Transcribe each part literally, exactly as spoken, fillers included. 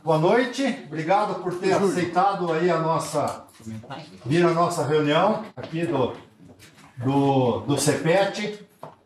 boa noite. Obrigado por ter aceitado aí a nossa, vir a nossa reunião aqui do, do, do CEPET.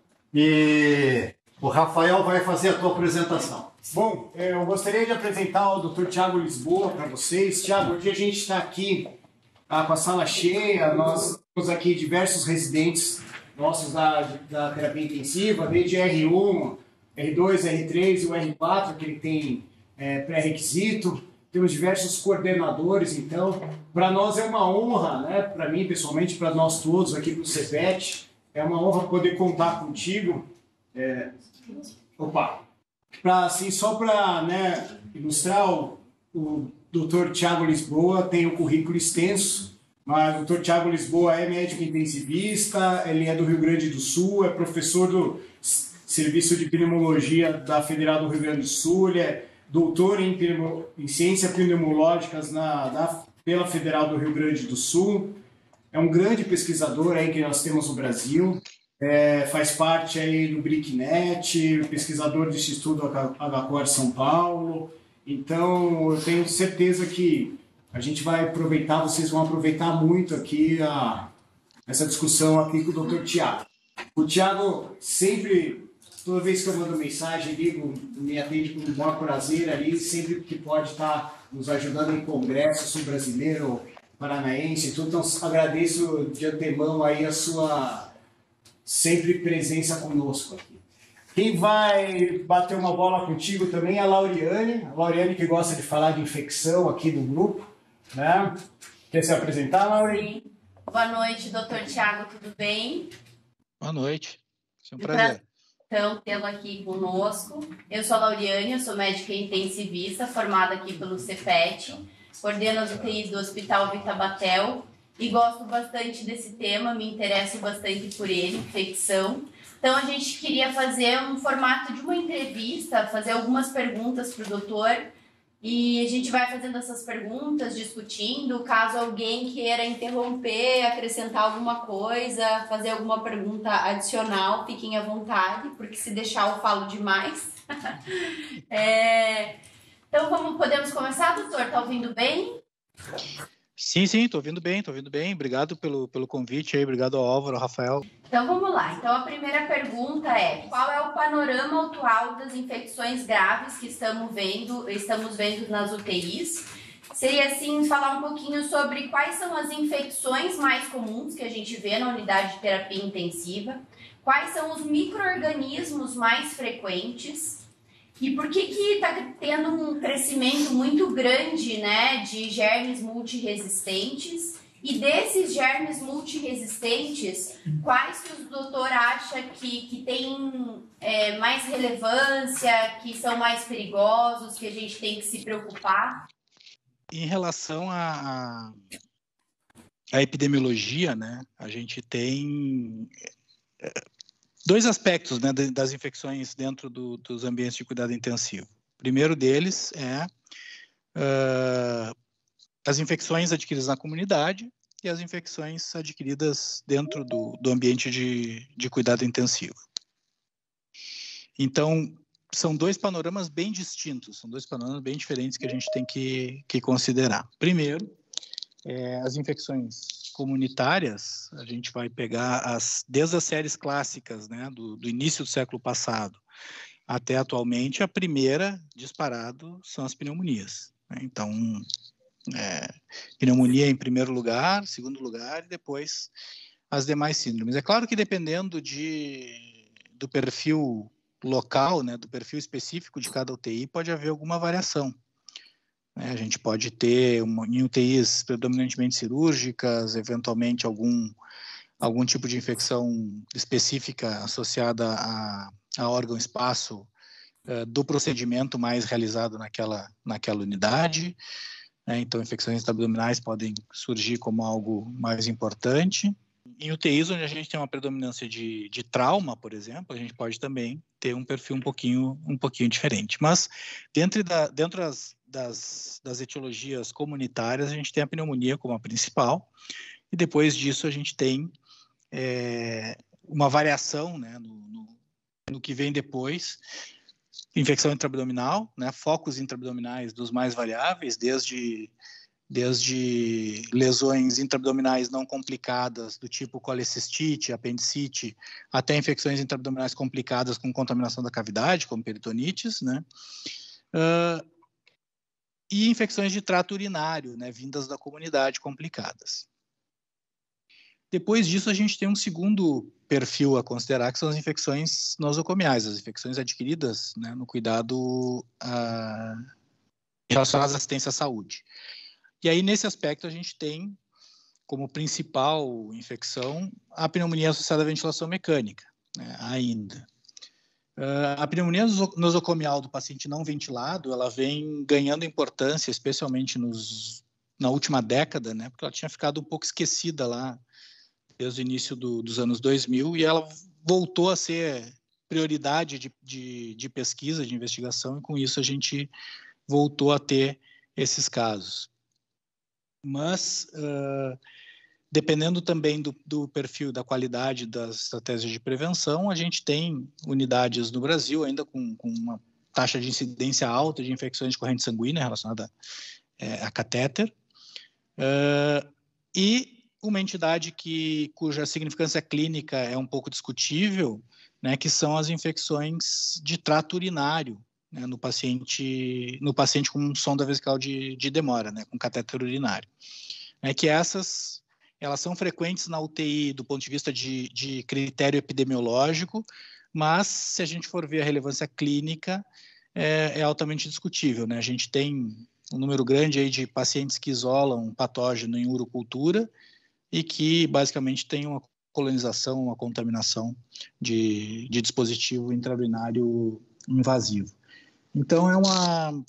E o Rafael vai fazer a tua apresentação. Bom, eu gostaria de apresentar o doutor Tiago Lisboa para vocês. Tiago, hoje a gente está aqui ah, com a sala cheia. Nós temos aqui diversos residentes nossos da, da terapia intensiva, desde R um, R dois, R três e o R quatro, que ele tem é, pré-requisito. Temos diversos coordenadores, então, para nós é uma honra, né? Para mim, pessoalmente, para nós todos aqui do CEPET, é uma honra poder contar contigo. É... Opa! Pra, assim, só para, né, ilustrar, o, o doutor Tiago Lisboa tem um currículo extenso, mas o doutor Tiago Lisboa é médico intensivista, ele é do Rio Grande do Sul, é professor do Serviço de Pneumologia da Federal do Rio Grande do Sul, ele é doutor em, pneumo, em Ciências Pneumológicas na, da, pela Federal do Rio Grande do Sul, é um grande pesquisador aí que nós temos no Brasil. É, faz parte aí do BRICNet, pesquisador do Instituto H C O R São Paulo. Então, eu tenho certeza que a gente vai aproveitar, vocês vão aproveitar muito aqui a, essa discussão aqui com o doutor Tiago. O Tiago sempre, toda vez que eu mando mensagem, ligo, me atende com o maior prazer ali, sempre que pode estar nos ajudando em congresso brasileiro, paranaense e tudo. Então, agradeço de antemão aí a sua sempre presença conosco aqui. Quem vai bater uma bola contigo também é a Lauriane, a Lauriane que gosta de falar de infecção aqui do grupo, né? Quer se apresentar, Lauriane? Sim. Boa noite, doutor Tiago, tudo bem? Boa noite, é um prazer. Então, tê-lo aqui conosco. Eu sou a Lauriane, eu sou médica intensivista, formada aqui pelo CEPET, coordeno as U T Is do Hospital Vita Batel, e gosto bastante desse tema, me interesso bastante por ele, infecção. Então, a gente queria fazer um formato de uma entrevista, fazer algumas perguntas para o doutor, e a gente vai fazendo essas perguntas, discutindo. Caso alguém queira interromper, acrescentar alguma coisa, fazer alguma pergunta adicional, fiquem à vontade, porque se deixar eu falo demais. é... Então, vamos, podemos começar, doutor? Está ouvindo bem? Sim, sim, estou ouvindo bem, estou ouvindo bem. Obrigado pelo, pelo convite aí, obrigado ao Álvaro, ao Rafael. Então vamos lá. Então a primeira pergunta é: qual é o panorama atual das infecções graves que estamos vendo, estamos vendo nas U T Is? Seria assim, falar um pouquinho sobre quais são as infecções mais comuns que a gente vê na unidade de terapia intensiva, quais são os micro-organismos mais frequentes, e por que que está tendo um crescimento muito grande, né, de germes multiresistentes? E desses germes multiresistentes, quais que o doutor acha que, que tem é, mais relevância, que são mais perigosos, que a gente tem que se preocupar? Em relação à a, a epidemiologia, né, a gente tem é, dois aspectos, né, das infecções dentro do, dos ambientes de cuidado intensivo. O primeiro deles é uh, as infecções adquiridas na comunidade e as infecções adquiridas dentro do, do ambiente de, de cuidado intensivo. Então, são dois panoramas bem distintos, são dois panoramas bem diferentes que a gente tem que, que considerar. Primeiro, é, as infecções comunitárias, a gente vai pegar as, desde as séries clássicas, né, do, do início do século passado até atualmente, a primeira disparado são as pneumonias, né? Então, é, pneumonia em primeiro lugar, segundo lugar, e depois as demais síndromes. É claro que dependendo de, do perfil local, né, do perfil específico de cada U T I, pode haver alguma variação. A gente pode ter uma, em U T Is predominantemente cirúrgicas, eventualmente algum, algum tipo de infecção específica associada a, a órgão-espaço uh, do procedimento mais realizado naquela, naquela unidade. Né? Então, infecções abdominais podem surgir como algo mais importante. Em U T Is, onde a gente tem uma predominância de, de trauma, por exemplo, a gente pode também ter um perfil um pouquinho, um pouquinho diferente. Mas, dentro, da, dentro das, das, das etiologias comunitárias, a gente tem a pneumonia como a principal, e depois disso a gente tem é, uma variação, né, no, no, no que vem depois, infecção intraabdominal, né, focos intraabdominais dos mais variáveis, desde, desde lesões intraabdominais não complicadas, do tipo colecistite, apendicite, até infecções intraabdominais complicadas com contaminação da cavidade, como peritonites, né, uh, e infecções de trato urinário, né, vindas da comunidade complicadas. Depois disso, a gente tem um segundo perfil a considerar, que são as infecções nosocomiais, as infecções adquiridas, né, no cuidado a, relacionadas à assistência à saúde. E aí, nesse aspecto, a gente tem como principal infecção a pneumonia associada à ventilação mecânica, né, ainda. Uh, a pneumonia nosocomial do paciente não ventilado, ela vem ganhando importância, especialmente nos, na última década, né, porque ela tinha ficado um pouco esquecida lá desde o início do, dos anos dois mil, e ela voltou a ser prioridade de, de, de pesquisa, de investigação, e com isso a gente voltou a ter esses casos. Mas, uh, dependendo também do, do perfil, da qualidade das estratégias de prevenção, a gente tem unidades no Brasil ainda com, com uma taxa de incidência alta de infecções de corrente sanguínea relacionada é, a catéter, uh, e uma entidade que, cuja significância clínica é um pouco discutível, né, que são as infecções de trato urinário, né, no paciente, no paciente com sonda vesical de, de demora, né, com catéter urinário. É que essas, elas são frequentes na U T I do ponto de vista de, de critério epidemiológico, mas se a gente for ver a relevância clínica, é, é altamente discutível, né? A gente tem um número grande aí de pacientes que isolam patógeno em urocultura, e que basicamente tem uma colonização, uma contaminação de, de dispositivo intraurinário invasivo. Então, é uma...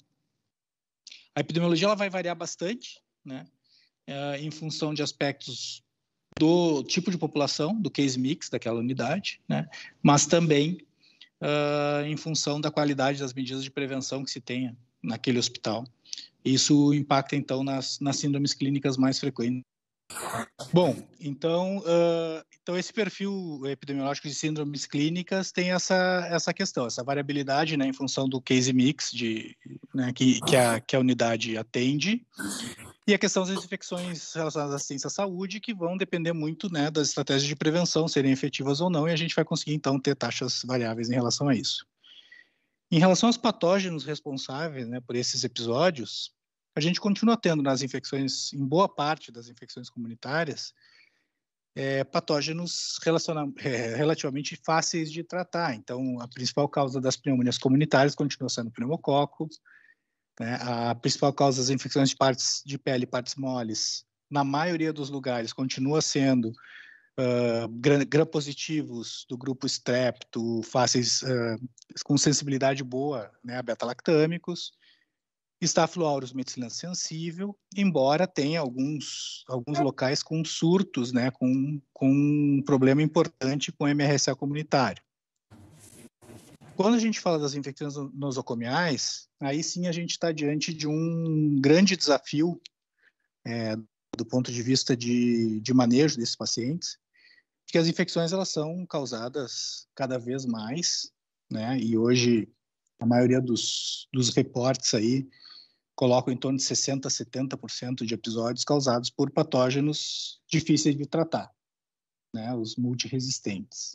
A epidemiologia ela vai variar bastante, né, é, em função de aspectos do tipo de população, do case mix daquela unidade, né, mas também uh, em função da qualidade das medidas de prevenção que se tenha naquele hospital. Isso impacta, então, nas, nas síndromes clínicas mais frequentes. Bom, então, uh, então esse perfil epidemiológico de síndromes clínicas tem essa, essa questão, essa variabilidade, né, em função do case mix de, né, que, que, a, que a unidade atende, e a questão das infecções relacionadas à assistência à saúde, que vão depender muito, né, das estratégias de prevenção serem efetivas ou não, e a gente vai conseguir, então, ter taxas variáveis em relação a isso. Em relação aos patógenos responsáveis, né, por esses episódios, a gente continua tendo nas infecções, em boa parte das infecções comunitárias, é, patógenos é, relativamente fáceis de tratar. Então, a principal causa das pneumonias comunitárias continua sendo o pneumococo, né? A principal causa das infecções de partes de pele e partes moles, na maioria dos lugares, continua sendo uh, gram-positivos do grupo strepto, fáceis, uh, com sensibilidade boa, né, a beta-lactâmicos, Staphylo aureus meticilina sensível, embora tenha alguns, alguns locais com surtos, né, com, com um problema importante com M R S A comunitário. Quando a gente fala das infecções nosocomiais, aí sim a gente está diante de um grande desafio é, do ponto de vista de, de manejo desses pacientes, porque as infecções elas são causadas cada vez mais, né, e hoje a maioria dos, dos reportes aí colocam em torno de sessenta por cento, setenta por cento de episódios causados por patógenos difíceis de tratar, né, os multiresistentes.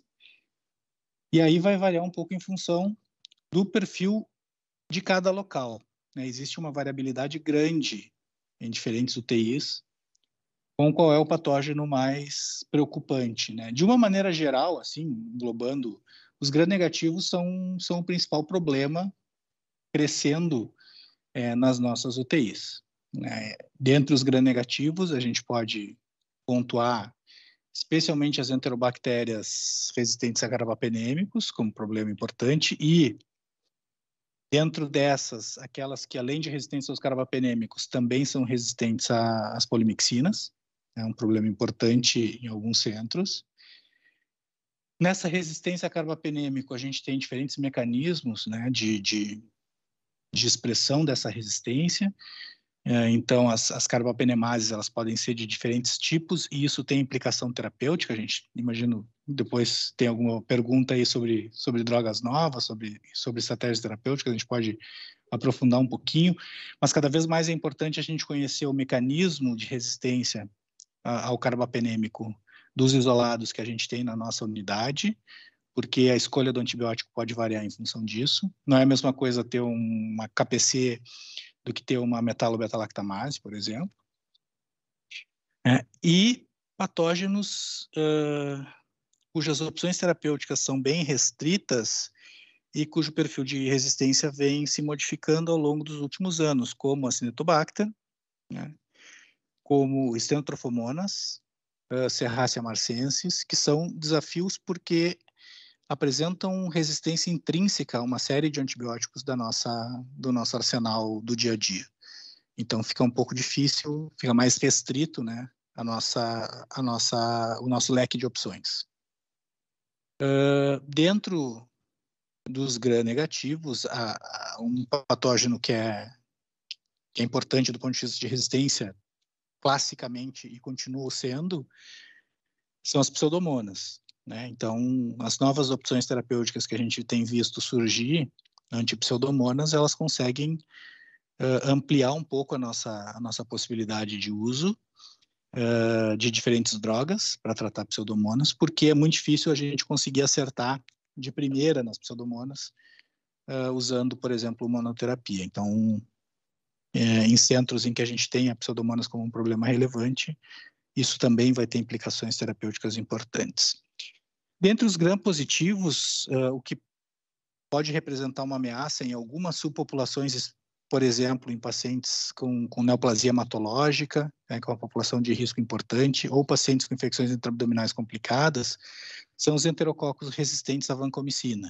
E aí vai variar um pouco em função do perfil de cada local, né? Existe uma variabilidade grande em diferentes U T Is com qual é o patógeno mais preocupante, né? De uma maneira geral, assim, englobando, os gram-negativos são, são o principal problema crescendo é, nas nossas U T Is, né? Dentre os gram-negativos, a gente pode pontuar especialmente as enterobactérias resistentes a carbapenêmicos, como problema importante, e dentro dessas, aquelas que, além de resistentes aos carbapenêmicos, também são resistentes às polimixinas, é um problema importante em alguns centros. Nessa resistência a carbapenêmico, a gente tem diferentes mecanismos, né, de, de, de expressão dessa resistência. Então, as, as carbapenemases, elas podem ser de diferentes tipos, e isso tem implicação terapêutica. A gente, imagino, depois tem alguma pergunta aí sobre, sobre drogas novas, sobre, sobre estratégias terapêuticas, a gente pode aprofundar um pouquinho, mas cada vez mais é importante a gente conhecer o mecanismo de resistência a, ao carbapenêmico dos isolados que a gente tem na nossa unidade, porque a escolha do antibiótico pode variar em função disso. Não é a mesma coisa ter uma K P C do que ter uma metalo-beta-lactamase, por exemplo. É, e patógenos uh, cujas opções terapêuticas são bem restritas e cujo perfil de resistência vem se modificando ao longo dos últimos anos, como a Acinetobacter, né, como Stenotrophomonas, uh, Serratia marcensis, que são desafios porque apresentam resistência intrínseca a uma série de antibióticos da nossa, do nosso arsenal do dia a dia. Então fica um pouco difícil, fica mais restrito, né, a nossa, a nossa, o nosso leque de opções. Uh, dentro dos gram-negativos, há, há um patógeno que é, que é importante do ponto de vista de resistência, classicamente, e continua sendo, são as pseudomonas. Né? Então, as novas opções terapêuticas que a gente tem visto surgir, antipseudomonas, elas conseguem uh, ampliar um pouco a nossa, a nossa possibilidade de uso uh, de diferentes drogas para tratar pseudomonas, porque é muito difícil a gente conseguir acertar de primeira nas pseudomonas, uh, usando, por exemplo, monoterapia. Então, é, em centros em que a gente tem a pseudomonas como um problema relevante, isso também vai ter implicações terapêuticas importantes. Dentre os gram-positivos, uh, o que pode representar uma ameaça em algumas subpopulações, por exemplo, em pacientes com, com neoplasia hematológica, né, que é uma população de risco importante, ou pacientes com infecções intraabdominais complicadas, são os enterococos resistentes à vancomicina.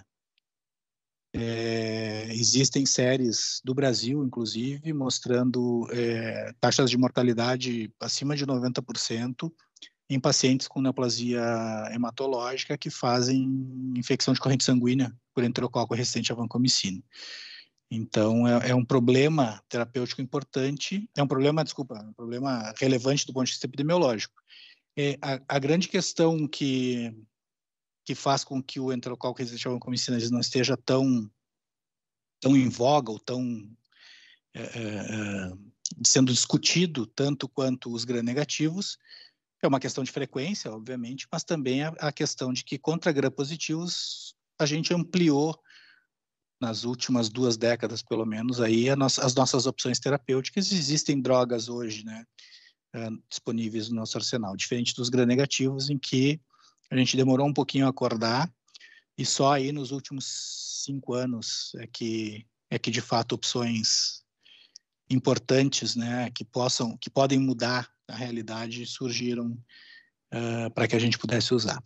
É, existem séries do Brasil, inclusive, mostrando é, taxas de mortalidade acima de noventa por cento em pacientes com neoplasia hematológica que fazem infecção de corrente sanguínea por enterococo resistente à vancomicina. Então, é, é um problema terapêutico importante, é um problema, desculpa, um problema relevante do ponto de vista epidemiológico. É, a, a grande questão que, que faz com que o enterococo resistente à vancomicina não esteja tão, tão em voga ou tão é, é, sendo discutido tanto quanto os gram-negativos é uma questão de frequência, obviamente, mas também a, a questão de que contra gram-positivos a gente ampliou nas últimas duas décadas, pelo menos, aí a nossa, as nossas opções terapêuticas. Existem drogas hoje, né, uh, disponíveis no nosso arsenal, diferente dos gram-negativos, em que a gente demorou um pouquinho a acordar e só aí nos últimos cinco anos é que, é que de fato, opções importantes, né, que possam, que podem mudar a realidade surgiram uh, para que a gente pudesse usar.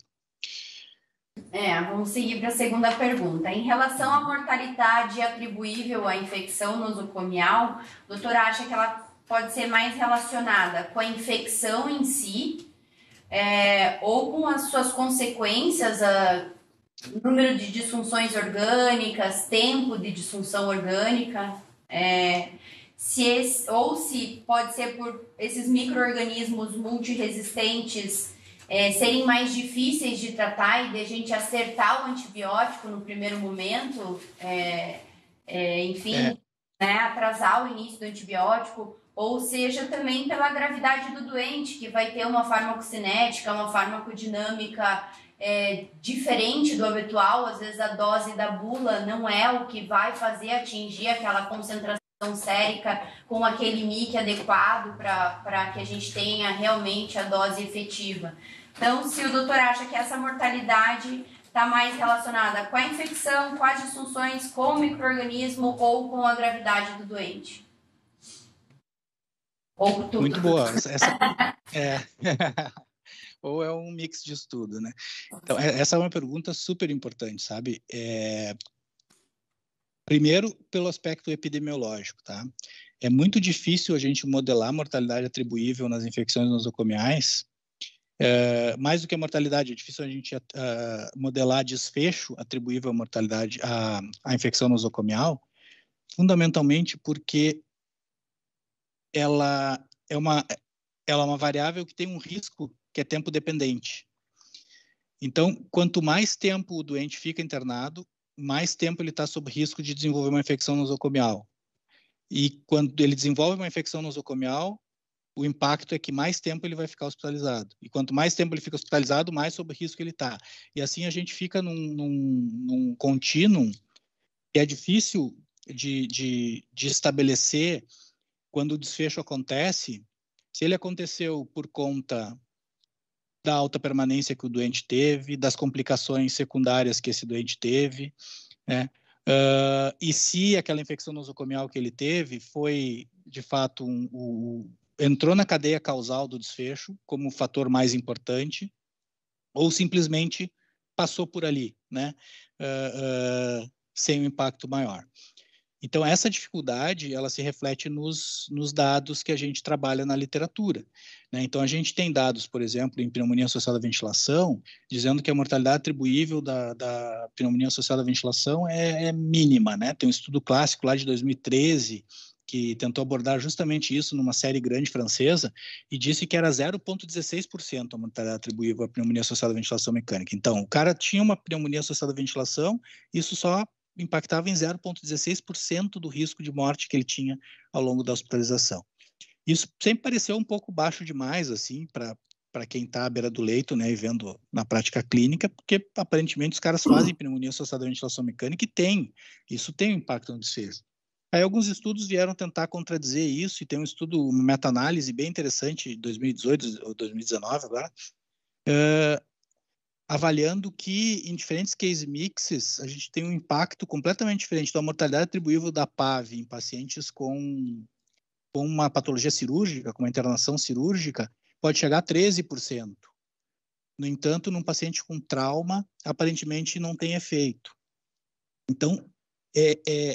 É, vamos seguir para a segunda pergunta. Em relação à mortalidade atribuível à infecção nosocomial, o doutor acha que ela pode ser mais relacionada com a infecção em si, é, ou com as suas consequências, a, número de disfunções orgânicas, tempo de disfunção orgânica, é, se esse, ou se pode ser por esses micro-organismos multiresistentes é, serem mais difíceis de tratar e de a gente acertar o antibiótico no primeiro momento, é, é, enfim, é. Né, atrasar o início do antibiótico, ou seja, também pela gravidade do doente, que vai ter uma farmacocinética, uma farmacodinâmica é, diferente do habitual. Às vezes a dose da bula não é o que vai fazer atingir aquela concentração sérica com aquele M I C adequado para que a gente tenha realmente a dose efetiva. Então, se o doutor acha que essa mortalidade está mais relacionada com a infecção, com as disfunções, com o micro-organismo ou com a gravidade do doente? Ou tudo. Muito boa. Essa, é, ou é um mix de estudo, né? Então, essa é uma pergunta super importante, sabe? É, primeiro, pelo aspecto epidemiológico, tá? É muito difícil a gente modelar a mortalidade atribuível nas infecções nosocomiais. É, mais do que a mortalidade, é difícil a gente uh, modelar desfecho atribuível à mortalidade, à, à infecção nosocomial, fundamentalmente porque ela é uma, ela é uma variável que tem um risco que é tempo dependente. Então, quanto mais tempo o doente fica internado, mais tempo ele está sob risco de desenvolver uma infecção nosocomial. E quando ele desenvolve uma infecção nosocomial, o impacto é que mais tempo ele vai ficar hospitalizado. E quanto mais tempo ele fica hospitalizado, mais sob risco ele está. E assim a gente fica num, num, num contínuo que é difícil de, de, de estabelecer quando o desfecho acontece, se ele aconteceu por conta da alta permanência que o doente teve, das complicações secundárias que esse doente teve, né? Uh, e se aquela infecção nosocomial que ele teve foi, de fato, um, um, entrou na cadeia causal do desfecho como o fator mais importante, ou simplesmente passou por ali, né? Uh, uh, sem um impacto maior. Então, essa dificuldade, ela se reflete nos, nos dados que a gente trabalha na literatura, né? Então, a gente tem dados, por exemplo, em pneumonia associada à ventilação, dizendo que a mortalidade atribuível da, da pneumonia associada à ventilação é, é mínima, né? Tem um estudo clássico lá de dois mil e treze que tentou abordar justamente isso numa série grande francesa e disse que era zero vírgula dezesseis por cento a mortalidade atribuível à pneumonia associada à ventilação mecânica. Então, o cara tinha uma pneumonia associada à ventilação, isso só impactava em zero vírgula dezesseis por cento do risco de morte que ele tinha ao longo da hospitalização. Isso sempre pareceu um pouco baixo demais, assim, para para quem está à beira do leito, né, e vendo na prática clínica, porque aparentemente os caras fazem pneumonia associada à ventilação mecânica e tem, isso tem um impacto no desfecho. Aí alguns estudos vieram tentar contradizer isso, e tem um estudo, uma meta-análise bem interessante, de dois mil e dezoito ou dois mil e dezenove agora, uh, avaliando que em diferentes case mixes a gente tem um impacto completamente diferente. Então, a mortalidade atribuível da P A V em pacientes com, com uma patologia cirúrgica, com uma internação cirúrgica, pode chegar a treze por cento. No entanto, num paciente com trauma, aparentemente não tem efeito. Então, é, é,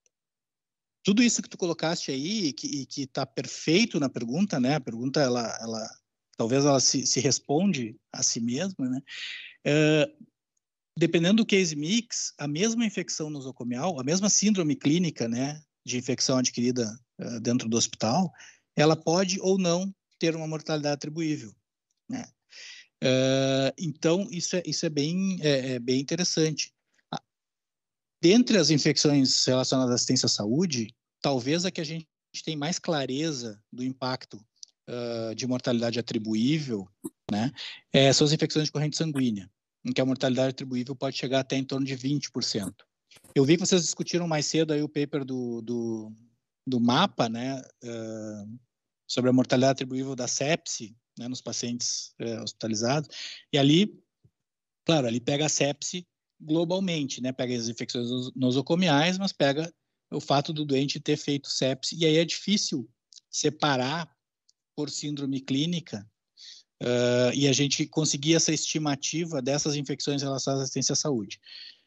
tudo isso que tu colocaste aí, e que está perfeito na pergunta, né? A pergunta, ela, ela talvez ela se, se responde a si mesma, né? Uh, dependendo do case mix, a mesma infecção nosocomial, a mesma síndrome clínica, né, de infecção adquirida uh, dentro do hospital, ela pode ou não ter uma mortalidade atribuível, né? Uh, então, isso é, isso é, bem, é, é bem interessante. Ah, dentre as infecções relacionadas à assistência à saúde, talvez a que a gente tem mais clareza do impacto uh, de mortalidade atribuível, né, é, são as infecções de corrente sanguínea, em que a mortalidade atribuível pode chegar até em torno de vinte por cento. Eu vi que vocês discutiram mais cedo aí o paper do, do, do MAPA, né, uh, sobre a mortalidade atribuível da sepse, né, nos pacientes uh, hospitalizados, e ali, claro, ali pega a sepse globalmente, né, pega as infecções nosocomiais, mas pega o fato do doente ter feito sepse, e aí é difícil separar por síndrome clínica uh, e a gente conseguir essa estimativa dessas infecções relacionadas à assistência à saúde.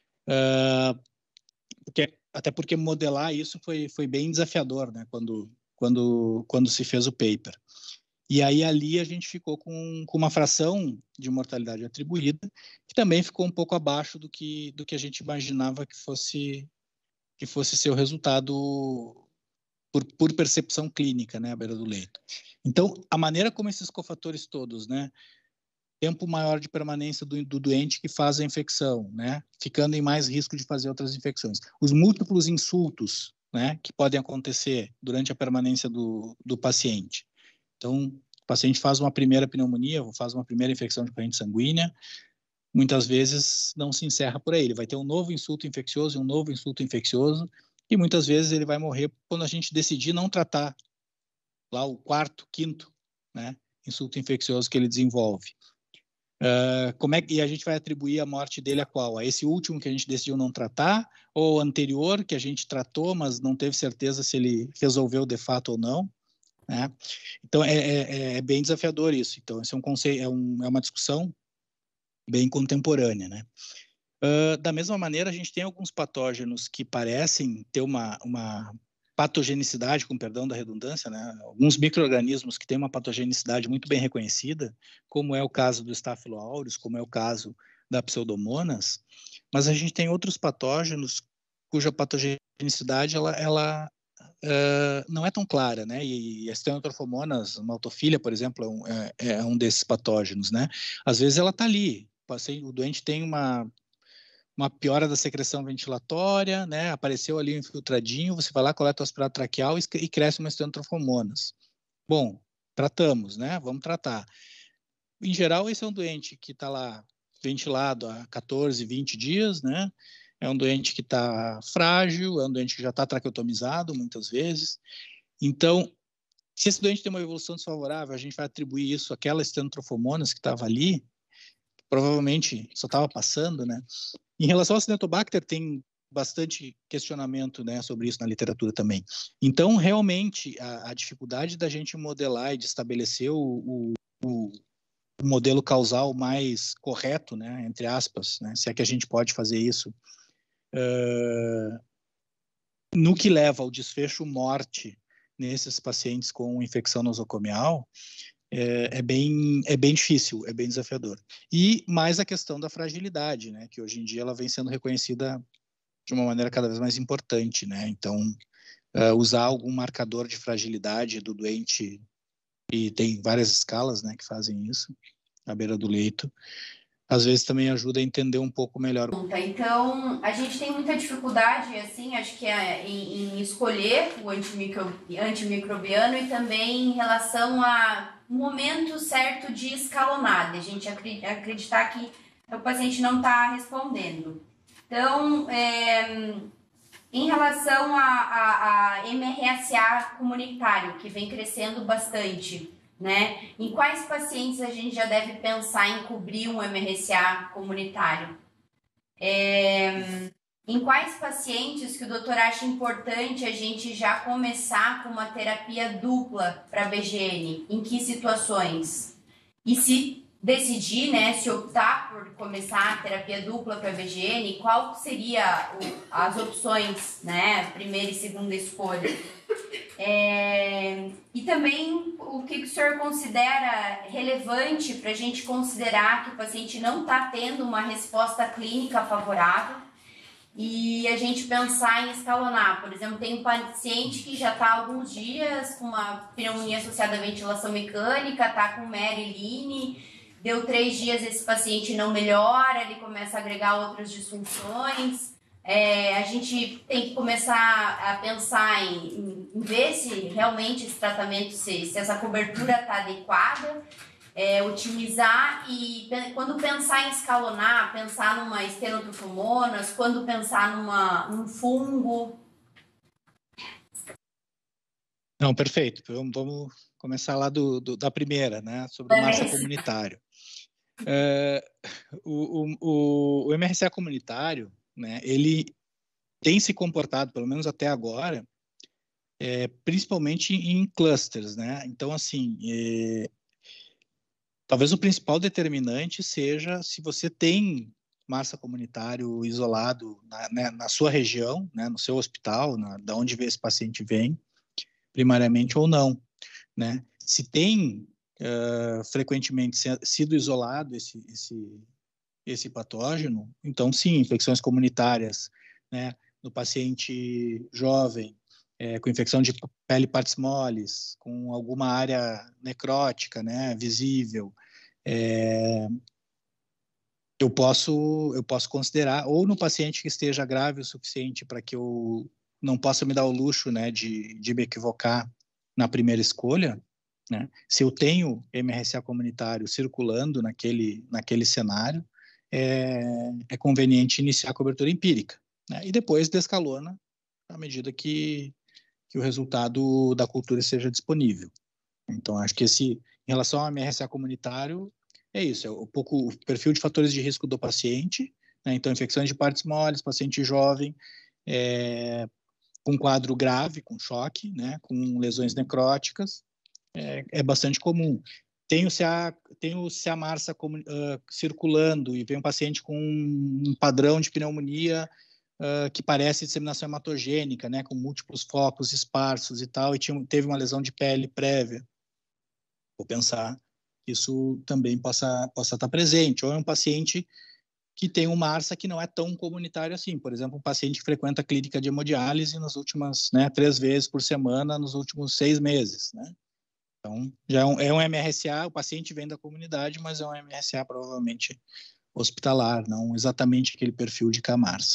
Uh, porque, até porque modelar isso foi, foi bem desafiador, né, quando, quando, quando se fez o paper. E aí ali a gente ficou com, com uma fração de mortalidade atribuída, que também ficou um pouco abaixo do que, do que a gente imaginava que fosse, que fosse ser o resultado por, por percepção clínica, né, à beira do leito. Então, a maneira como esses cofatores todos, né, tempo maior de permanência do, do doente que faz a infecção, né, ficando em mais risco de fazer outras infecções. Os múltiplos insultos, né, que podem acontecer durante a permanência do, do paciente. Então, o paciente faz uma primeira pneumonia, ou faz uma primeira infecção de corrente sanguínea, muitas vezes não se encerra por aí. Ele vai ter um novo insulto infeccioso e um novo insulto infeccioso, e muitas vezes ele vai morrer quando a gente decidir não tratar lá o quarto, quinto, né, insulto infeccioso que ele desenvolve. Uh, como é que, e a gente vai atribuir a morte dele a qual? A esse último que a gente decidiu não tratar, ou anterior que a gente tratou, mas não teve certeza se ele resolveu de fato ou não, né? Então é, é, é bem desafiador isso. Então esse é um conceito, é, um, é uma discussão bem contemporânea, né? Uh, da mesma maneira, a gente tem alguns patógenos que parecem ter uma, uma patogenicidade, com perdão da redundância, né? Alguns micro-organismos que têm uma patogenicidade muito bem reconhecida, como é o caso do Staphylo aureus, como é o caso da Pseudomonas, mas a gente tem outros patógenos cuja patogenicidade ela, ela uh, não é tão clara, né? E, e as esteanotrofomonas, uma autofilia, por exemplo, é um, é, é um desses patógenos, né? Às vezes ela está ali, o doente tem uma, uma piora da secreção ventilatória, né? Apareceu ali um infiltradinho, você vai lá, coleta o aspirato traqueal e, e cresce uma esteanotrofomonas. Bom, tratamos, né? Vamos tratar. Em geral, esse é um doente que está lá ventilado há quatorze, vinte dias, né? É um doente que está frágil, é um doente que já está traqueotomizado muitas vezes. Então, se esse doente tem uma evolução desfavorável, a gente vai atribuir isso àquela esteanotrofomonas que estava ali, provavelmente só estava passando, né? Em relação ao Acinetobacter, tem bastante questionamento, né, sobre isso na literatura também. Então, realmente, a, a dificuldade da gente modelar e de estabelecer o, o, o o modelo causal mais correto, né, entre aspas, né, se é que a gente pode fazer isso, uh, no que leva ao desfecho morte nesses pacientes com infecção nosocomial, é, é, bem, é bem difícil, é bem desafiador. E mais a questão da fragilidade, né, que hoje em dia ela vem sendo reconhecida de uma maneira cada vez mais importante, né, então uh, usar algum marcador de fragilidade do doente, e tem várias escalas, né, que fazem isso, à beira do leito, às vezes também ajuda a entender um pouco melhor. Então, a gente tem muita dificuldade, assim, acho que é em, em escolher o antimicro, antimicrobiano e também em relação a momento certo de escalonada, a gente acreditar que o paciente não está respondendo. Então, é, em relação a, a, a M R S A comunitário, que vem crescendo bastante, né? Em quais pacientes a gente já deve pensar em cobrir um M R S A comunitário? É, em quais pacientes que o doutor acha importante a gente já começar com uma terapia dupla para B G N? Em que situações? E se decidir, né, se optar por começar a terapia dupla para B G N, qual seria o, as opções, né, primeira e segunda escolha? É, e também o que o senhor considera relevante para a gente considerar que o paciente não está tendo uma resposta clínica favorável e a gente pensar em escalonar. Por exemplo, tem um paciente que já está há alguns dias com uma pneumonia associada à ventilação mecânica, está com Mary-Line, deu três dias, esse paciente não melhora, ele começa a agregar outras disfunções. É, a gente tem que começar a pensar em, em ver se realmente esse tratamento, se, se essa cobertura está adequada, é, otimizar e quando pensar em escalonar, pensar numa esteanotrofomonas, quando pensar numa, num fungo. Não, perfeito. Vamos, vamos começar lá do, do, da primeira, né, sobre o MARSA comunitário. É, o, o, o M R C A comunitário, né, ele tem se comportado, pelo menos até agora, é, principalmente em clusters, né? Então, assim, é, talvez o principal determinante seja se você tem MARSA comunitário isolado na, né, na sua região, né, no seu hospital, na, da onde esse paciente vem, primariamente ou não, né? Se tem uh, frequentemente sido isolado esse, esse esse patógeno, então sim, infecções comunitárias, né, no paciente jovem, é, com infecção de pele partes moles, com alguma área necrótica, né, visível, é, eu posso eu posso considerar, ou no paciente que esteja grave o suficiente para que eu não possa me dar o luxo, né, de, de me equivocar na primeira escolha, né, se eu tenho M R S A comunitário circulando naquele, naquele cenário, É, é conveniente iniciar a cobertura empírica, né? E depois descalona à medida que, que o resultado da cultura seja disponível. Então, acho que esse, em relação ao M R S A comunitário, é isso, é um pouco o perfil de fatores de risco do paciente, né? Então, infecções de partes moles, paciente jovem, é, com quadro grave, com choque, né? Com lesões necróticas, é, é bastante comum. Tem o C A, tem o C A MARSA uh, circulando e vem um paciente com um padrão de pneumonia uh, que parece disseminação hematogênica, né, com múltiplos focos esparsos e tal, e tinha, teve uma lesão de pele prévia. Vou pensar que isso também possa, possa estar presente. Ou é um paciente que tem uma MARSA que não é tão comunitário assim. Por exemplo, um paciente que frequenta a clínica de hemodiálise nas últimas, né, três vezes por semana nos últimos seis meses, né? Então, já é um, é um M R S A, o paciente vem da comunidade, mas é um M R S A provavelmente hospitalar, não exatamente aquele perfil de CAMARSA.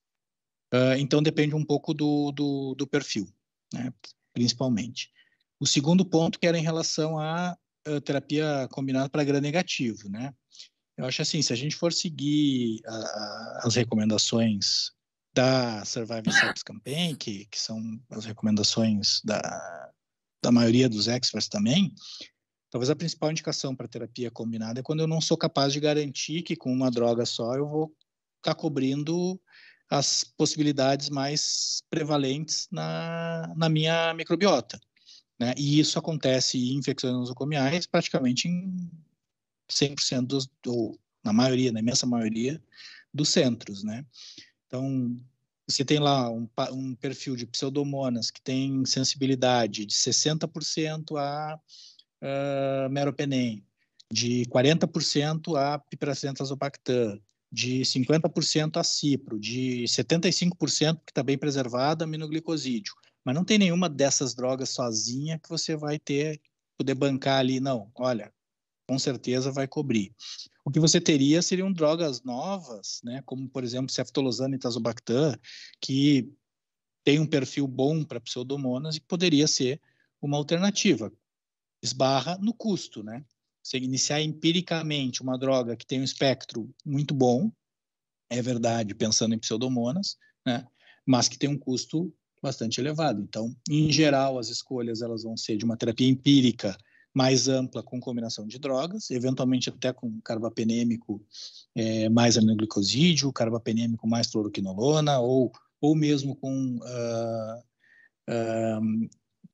Uh, então, depende um pouco do, do, do perfil, né, principalmente. O segundo ponto que era em relação à uh, terapia combinada para gram negativo, né? Eu acho assim, se a gente for seguir a, a, as recomendações da Surviving Sepsis Campaign, que, que são as recomendações da, da maioria dos experts também, talvez a principal indicação para terapia combinada é quando eu não sou capaz de garantir que com uma droga só eu vou estar tá cobrindo as possibilidades mais prevalentes na, na minha microbiota, né? E isso acontece em infecções nosocomiais praticamente em cem por cento dos, ou na maioria, na imensa maioria dos centros, né? Então, você tem lá um, um perfil de pseudomonas que tem sensibilidade de sessenta por cento a uh, meropenem, de quarenta por cento a piperacillin tazobactam, de cinquenta por cento a cipro, de setenta e cinco por cento que está bem preservada a aminoglicosídeo. Mas não tem nenhuma dessas drogas sozinha que você vai ter, poder bancar ali, não, olha, com certeza vai cobrir. O que você teria seriam drogas novas, né, como, por exemplo, ceftolozano e tazobactam, que tem um perfil bom para pseudomonas e poderia ser uma alternativa. Esbarra no custo, né? Você iniciar empiricamente uma droga que tem um espectro muito bom, é verdade, pensando em pseudomonas, né, mas que tem um custo bastante elevado. Então, em geral, as escolhas elas vão ser de uma terapia empírica mais ampla com combinação de drogas, eventualmente até com carbapenêmico é, mais aminoglicosídeo, carbapenêmico mais fluoroquinolona, ou, ou mesmo com uh, uh,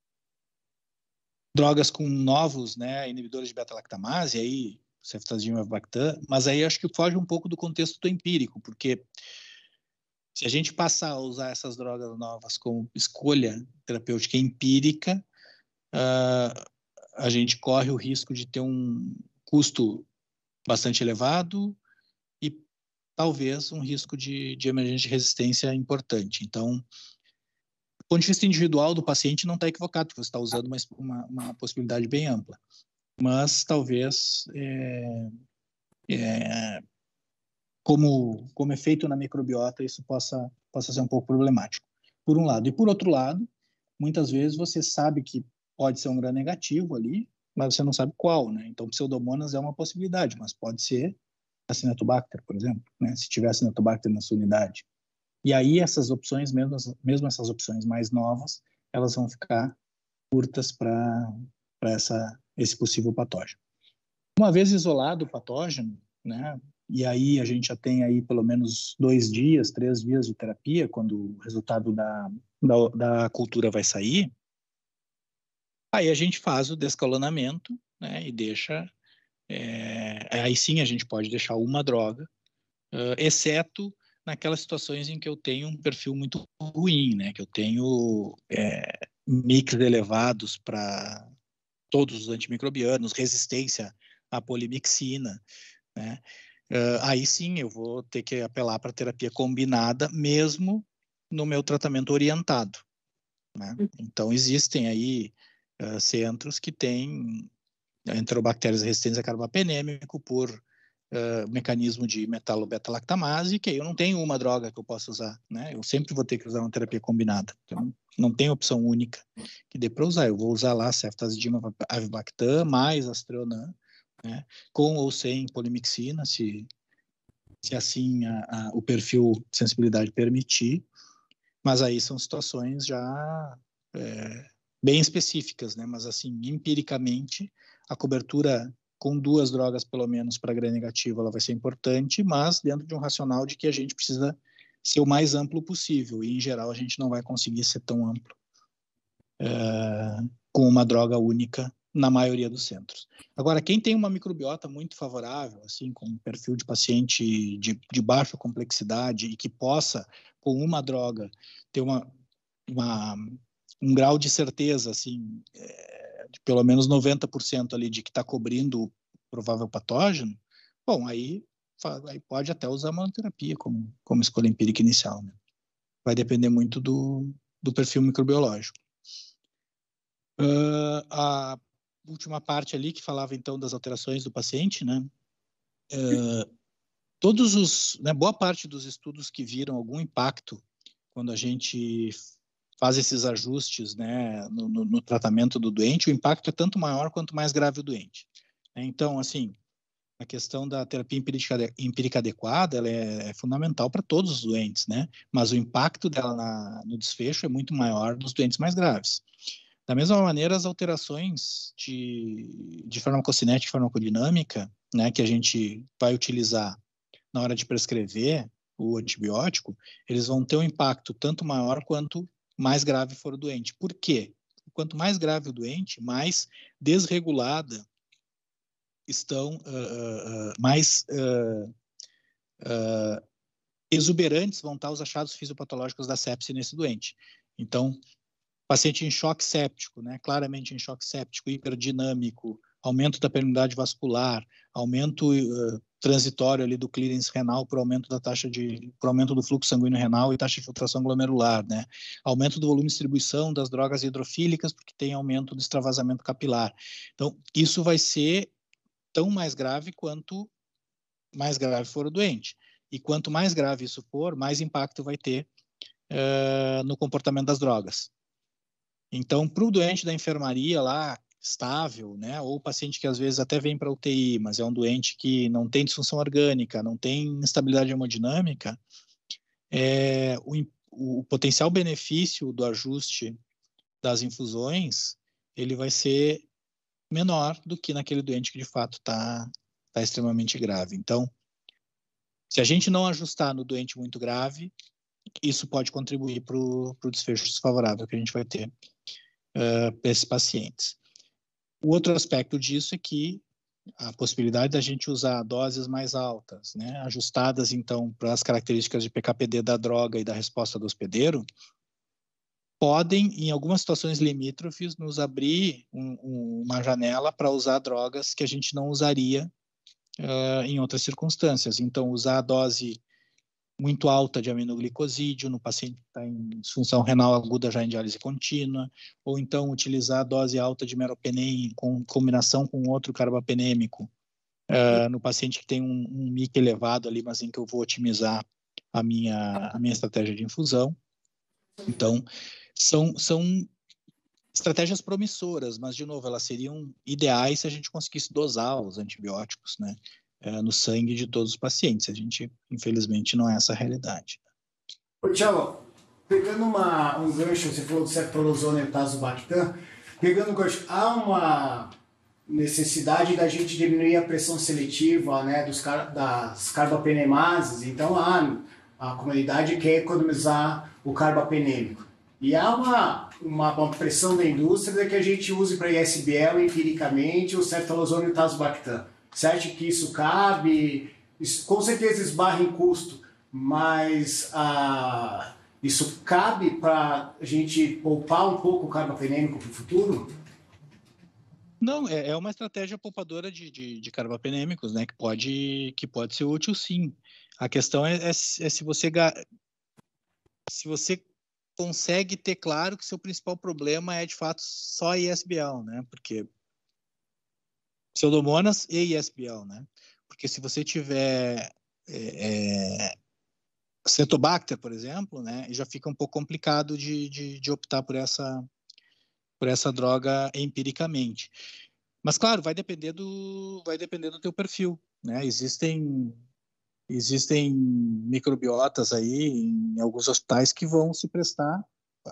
drogas com novos, né, inibidores de beta-lactamase, aí ceftazidime e avibactam, mas aí acho que foge um pouco do contexto do empírico, porque se a gente passar a usar essas drogas novas como escolha terapêutica empírica, uh, a gente corre o risco de ter um custo bastante elevado e talvez um risco de, de emergência de resistência importante. Então, do ponto de vista individual do paciente, não está equivocado, porque você está usando uma, uma, uma possibilidade bem ampla. Mas talvez, é, é, como, como é feito na microbiota, isso possa, possa ser um pouco problemático, por um lado. E por outro lado, muitas vezes você sabe que pode ser um gram negativo ali, mas você não sabe qual, né? Então, pseudomonas é uma possibilidade, mas pode ser Acinetobacter, por exemplo, né? Se tiver Acinetobacter na sua unidade. E aí essas opções, mesmo, mesmo essas opções mais novas, elas vão ficar curtas para essa esse possível patógeno. Uma vez isolado o patógeno, né? E aí a gente já tem aí pelo menos dois dias, três dias de terapia, quando o resultado da, da, da cultura vai sair. Aí a gente faz o descalonamento, né, e deixa, é, aí sim a gente pode deixar uma droga, uh, exceto naquelas situações em que eu tenho um perfil muito ruim, né, que eu tenho é, mix elevados para todos os antimicrobianos, resistência à polimixina, né, uh, aí sim eu vou ter que apelar para terapia combinada, mesmo no meu tratamento orientado, né. Então existem aí Uh, centros que têm enterobactérias resistentes a carbapenêmico por uh, mecanismo de metalobeta-lactamase, que aí eu não tenho uma droga que eu possa usar, né? Eu sempre vou ter que usar uma terapia combinada. Então, não tem opção única que dê para usar. Eu vou usar lá ceftazidime avibactam mais astreonam, né? Com ou sem polimixina, se, se assim a, a, o perfil de sensibilidade permitir. Mas aí são situações já... É, bem específicas, né? Mas assim, empiricamente, a cobertura com duas drogas, pelo menos, para gram negativo, ela vai ser importante, mas dentro de um racional de que a gente precisa ser o mais amplo possível, e em geral a gente não vai conseguir ser tão amplo é, com uma droga única na maioria dos centros. Agora, quem tem uma microbiota muito favorável, assim, com um perfil de paciente de, de baixa complexidade e que possa, com uma droga, ter uma, uma um grau de certeza, assim, é, de pelo menos noventa por cento ali de que está cobrindo o provável patógeno, bom, aí aí pode até usar a monoterapia como, como escolha empírica inicial, né? Vai depender muito do, do perfil microbiológico. Uh, a última parte ali que falava então das alterações do paciente, né? Uh, todos os, né, boa parte dos estudos que viram algum impacto quando a gente faz esses ajustes, né, no, no, no tratamento do doente, o impacto é tanto maior quanto mais grave o doente. Então, assim, a questão da terapia empírica, empírica adequada, ela é, é fundamental para todos os doentes, né? Mas o impacto dela na, no desfecho é muito maior nos doentes mais graves. Da mesma maneira, as alterações de, de farmacocinética e farmacodinâmica, né, que a gente vai utilizar na hora de prescrever o antibiótico, eles vão ter um impacto tanto maior quanto mais grave for o doente. Por quê? Quanto mais grave o doente, mais desregulada estão, uh, uh, mais uh, uh, exuberantes vão estar os achados fisiopatológicos da sepse nesse doente. Então, paciente em choque séptico, né, claramente em choque séptico, hiperdinâmico, aumento da permeabilidade vascular, aumento uh, transitório ali do clearance renal por aumento da taxa de, por aumento do fluxo sanguíneo renal e taxa de filtração glomerular, né, aumento do volume de distribuição das drogas hidrofílicas porque tem aumento do extravasamento capilar. Então, isso vai ser tão mais grave quanto mais grave for o doente. E quanto mais grave isso for, mais impacto vai ter uh, no comportamento das drogas. Então, para o doente da enfermaria lá, estável, né, ou paciente que às vezes até vem para U T I, mas é um doente que não tem disfunção orgânica, não tem instabilidade hemodinâmica, é, o, o potencial benefício do ajuste das infusões, ele vai ser menor do que naquele doente que de fato está tá extremamente grave. Então, se a gente não ajustar no doente muito grave, isso pode contribuir para o desfecho desfavorável que a gente vai ter uh, para esses pacientes. O outro aspecto disso é que a possibilidade da gente usar doses mais altas, né, ajustadas então para as características de P K P D da droga e da resposta do hospedeiro, podem, em algumas situações limítrofes, nos abrir um, um, uma janela para usar drogas que a gente não usaria uh, em outras circunstâncias. Então, usar a dose muito alta de aminoglicosídeo no paciente que está em disfunção renal aguda já em diálise contínua, ou então utilizar a dose alta de meropenem com combinação com outro carbapenêmico uh, no paciente que tem um, um M I C elevado ali, mas em que eu vou otimizar a minha, a minha estratégia de infusão. Então, são, são estratégias promissoras, mas, de novo, elas seriam ideais se a gente conseguisse dosar os antibióticos, né, no sangue de todos os pacientes. A gente, infelizmente, não é essa a realidade. Ô, Thiago, pegando uma, um gancho, você falou do ceftriaxona e tazobactam, pegando um gancho, há uma necessidade da gente diminuir a pressão seletiva, né, dos, das carbapenemases, então a, a comunidade quer economizar o carbapenêmico. E há uma, uma, uma pressão da indústria de que a gente use para I S B L empiricamente o ceftriaxona e tazobactam. Você acha que isso cabe? Isso, com certeza esbarra em custo, mas ah, isso cabe para a gente poupar um pouco o carbapenêmico para o futuro? Não, é, é uma estratégia poupadora de, de, de carbapenêmicos, né, que pode, que pode ser útil, sim. A questão é, é, é se você se você consegue ter claro que seu principal problema é, de fato, só I S B L, né, porque Pseudomonas e I S B L, né? Porque se você tiver é, é, Cetobacter, por exemplo, né, já fica um pouco complicado de, de, de optar por essa, por essa droga empiricamente. Mas, claro, vai depender do, vai depender do teu perfil, né? Existem, existem microbiotas aí em alguns hospitais que vão se prestar,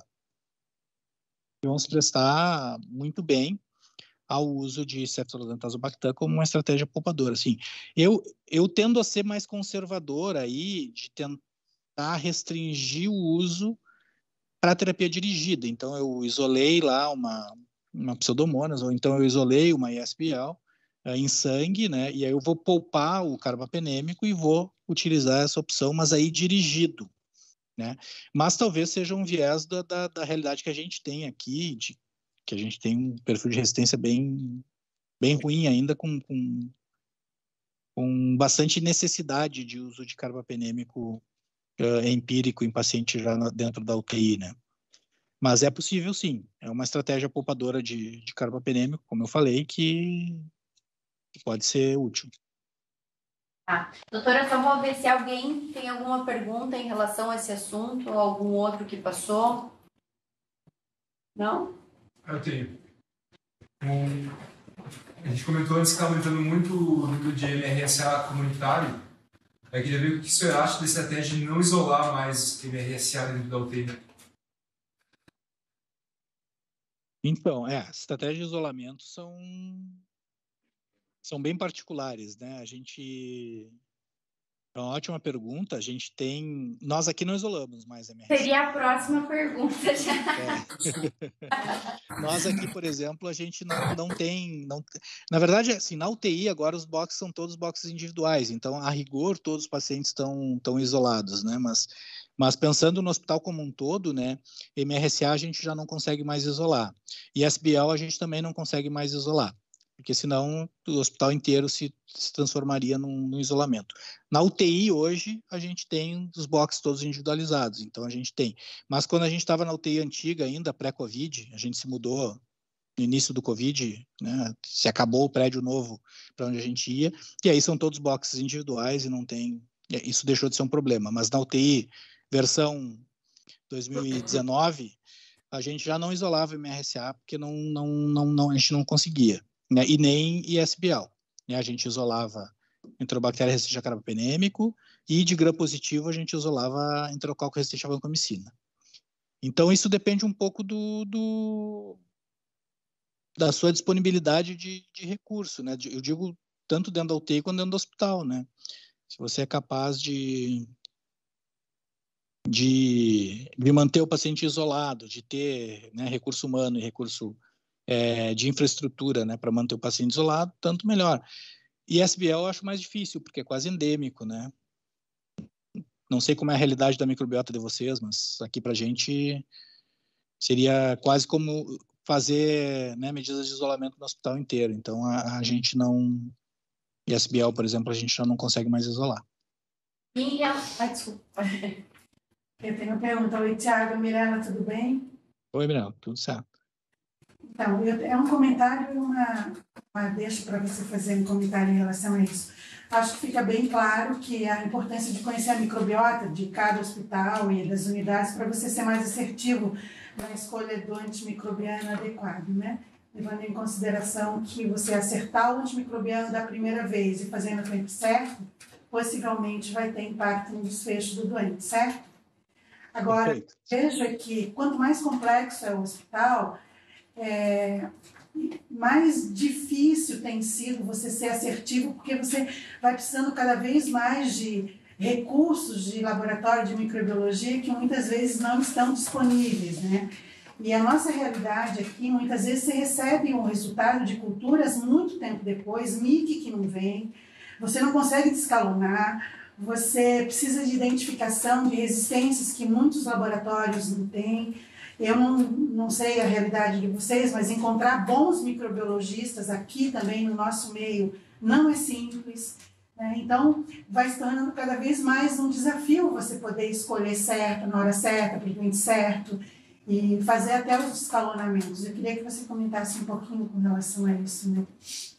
que vão se prestar muito bem ao uso de ceftriaxona e tazobactam como uma estratégia poupadora. Assim, eu, eu tendo a ser mais conservador aí, de tentar restringir o uso para terapia dirigida. Então, eu isolei lá uma, uma pseudomonas, ou então eu isolei uma I S B L uh, em sangue, né? E aí eu vou poupar o carbapenêmico e vou utilizar essa opção, mas aí dirigido, né? Mas talvez seja um viés da, da, da realidade que a gente tem aqui, de que a gente tem um perfil de resistência bem, bem ruim ainda com, com, com bastante necessidade de uso de carbapenêmico uh, empírico em paciente já na, dentro da U T I, né? Mas é possível, sim. É uma estratégia poupadora de, de carbapenêmico, como eu falei, que, que pode ser útil. Ah, doutora, só vou ver se alguém tem alguma pergunta em relação a esse assunto ou algum outro que passou. Não? Eu tenho. Um, a gente comentou antes que está aumentando muito o número de M R S A comunitário. Eu queria ver o que o senhor acha da estratégia de não isolar mais M R S A dentro da U T I. Então, é, estratégias de isolamento são, são bem particulares, né? A gente... É uma ótima pergunta. A gente tem... Nós aqui não isolamos mais M R S A. Seria a próxima pergunta já. É. Nós aqui, por exemplo, a gente não, não tem... Não... Na verdade, assim, na U T I agora os boxes são todos boxes individuais. Então, a rigor, todos os pacientes estão, estão isolados, né? Mas, mas pensando no hospital como um todo, né? M R S A a gente já não consegue mais isolar. E S B L a gente também não consegue mais isolar. Porque senão o hospital inteiro se, se transformaria num, num isolamento. Na U T I hoje a gente tem os boxes todos individualizados, então a gente tem. Mas quando a gente estava na U T I antiga ainda, pré-Covid, a gente se mudou no início do Covid, né, se acabou o prédio novo para onde a gente ia, e aí são todos boxes individuais e não tem... Isso deixou de ser um problema, mas na U T I versão dois mil e dezenove, a gente já não isolava o M R S A porque não, não, não, não, a gente não conseguia. Né, e nem I S B L. Né, a gente isolava enterobactéria resistente a carbapenêmico e de gram positivo a gente isolava enterococo resistente a vancomicina. Então isso depende um pouco do, do da sua disponibilidade de, de recurso, né? Eu digo tanto dentro da U T I quanto dentro do hospital, né? Se você é capaz de de, de manter o paciente isolado, de ter, né, recurso humano e recurso É, de infraestrutura, né, para manter o paciente isolado, tanto melhor. E S B L eu acho mais difícil, porque é quase endêmico, né? Não sei como é a realidade da microbiota de vocês, mas aqui para a gente seria quase como fazer, né, medidas de isolamento no hospital inteiro. Então a, a gente não... E S B L, por exemplo, a gente já não consegue mais isolar. E a... ah, desculpa. Eu tenho uma pergunta. Oi, Tiago, Mirella, tudo bem? Oi, Mirella, tudo certo. Então, eu, é um comentário e uma, uma deixa para você fazer um comentário em relação a isso. Acho que fica bem claro que a importância de conhecer a microbiota de cada hospital e das unidades para você ser mais assertivo na escolha do antimicrobiano adequado, né? Levando em consideração que você acertar o antimicrobiano da primeira vez e fazer no tempo certo, possivelmente vai ter impacto no desfecho do doente, certo? Agora, Perfeito. veja que quanto mais complexo é o hospital, É, mais difícil tem sido você ser assertivo, porque você vai precisando cada vez mais de recursos de laboratório de microbiologia que muitas vezes não estão disponíveis, né? E a nossa realidade aqui, muitas vezes você recebe um resultado de culturas muito tempo depois, M I C que não vem, você não consegue descalonar, você precisa de identificação de resistências que muitos laboratórios não têm. Eu não, não sei a realidade de vocês, mas encontrar bons microbiologistas aqui também no nosso meio não é simples. Né? Então, vai se tornando cada vez mais um desafio você poder escolher certo, na hora certa, para o doente certo, e fazer até os escalonamentos. Eu queria que você comentasse um pouquinho com relação a isso. Né?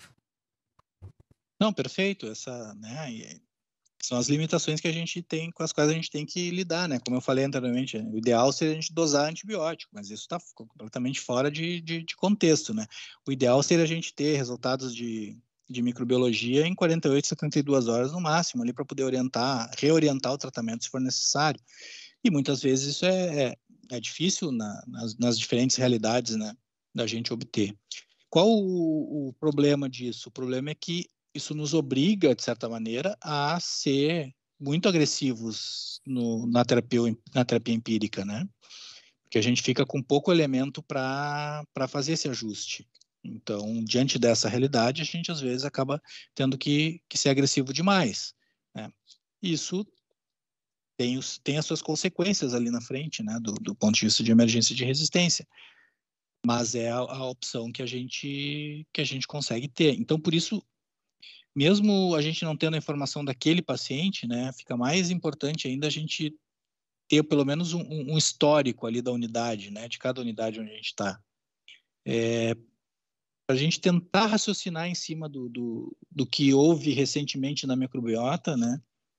Não, perfeito. Essa, né, são as limitações que a gente tem, com as quais a gente tem que lidar, né? Como eu falei anteriormente, o ideal seria a gente dosar antibiótico, mas isso está completamente fora de, de, de contexto, né? O ideal seria a gente ter resultados de, de microbiologia em quarenta e oito, setenta e duas horas no máximo, ali para poder orientar, reorientar o tratamento se for necessário. E muitas vezes isso é, é, é difícil na, nas, nas diferentes realidades, né, da gente obter. Qual o, o problema disso? O problema é que isso nos obriga, de certa maneira, a ser muito agressivos no, na, terapia, na terapia empírica, né? Porque a gente fica com pouco elemento para fazer esse ajuste. Então, diante dessa realidade, a gente, às vezes, acaba tendo que, que ser agressivo demais, né? Isso tem, os, tem as suas consequências ali na frente, né? Do, do ponto de vista de emergência de resistência. Mas é a, a opção que a gente, que a gente consegue ter. Então, por isso, mesmo a gente não tendo a informação daquele paciente, né, fica mais importante ainda a gente ter pelo menos um, um histórico ali da unidade, né, de cada unidade onde a gente está. É, para a gente tentar raciocinar em cima do, do, do que houve recentemente na microbiota, né,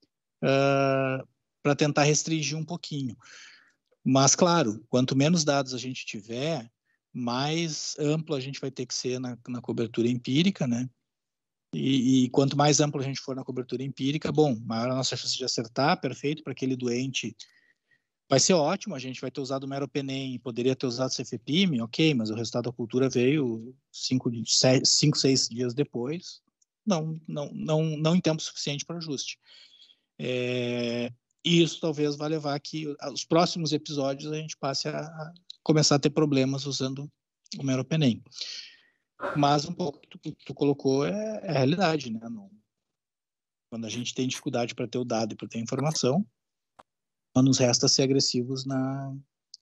uh, para tentar restringir um pouquinho. Mas, claro, quanto menos dados a gente tiver, mais amplo a gente vai ter que ser na, na cobertura empírica, né? E, e quanto mais amplo a gente for na cobertura empírica, bom, maior a nossa chance de acertar, perfeito, para aquele doente vai ser ótimo, a gente vai ter usado o meropenem, poderia ter usado cefepime, ok, mas o resultado da cultura veio cinco, sete, cinco seis dias depois, não, não, não, não em tempo suficiente para ajuste. É, e isso talvez vá levar que os próximos episódios a gente passe a, a começar a ter problemas usando o meropenem. Mas um pouco que tu, tu colocou é, é a realidade, né? No, quando a gente tem dificuldade para ter o dado e para ter a informação, não nos resta ser agressivos na,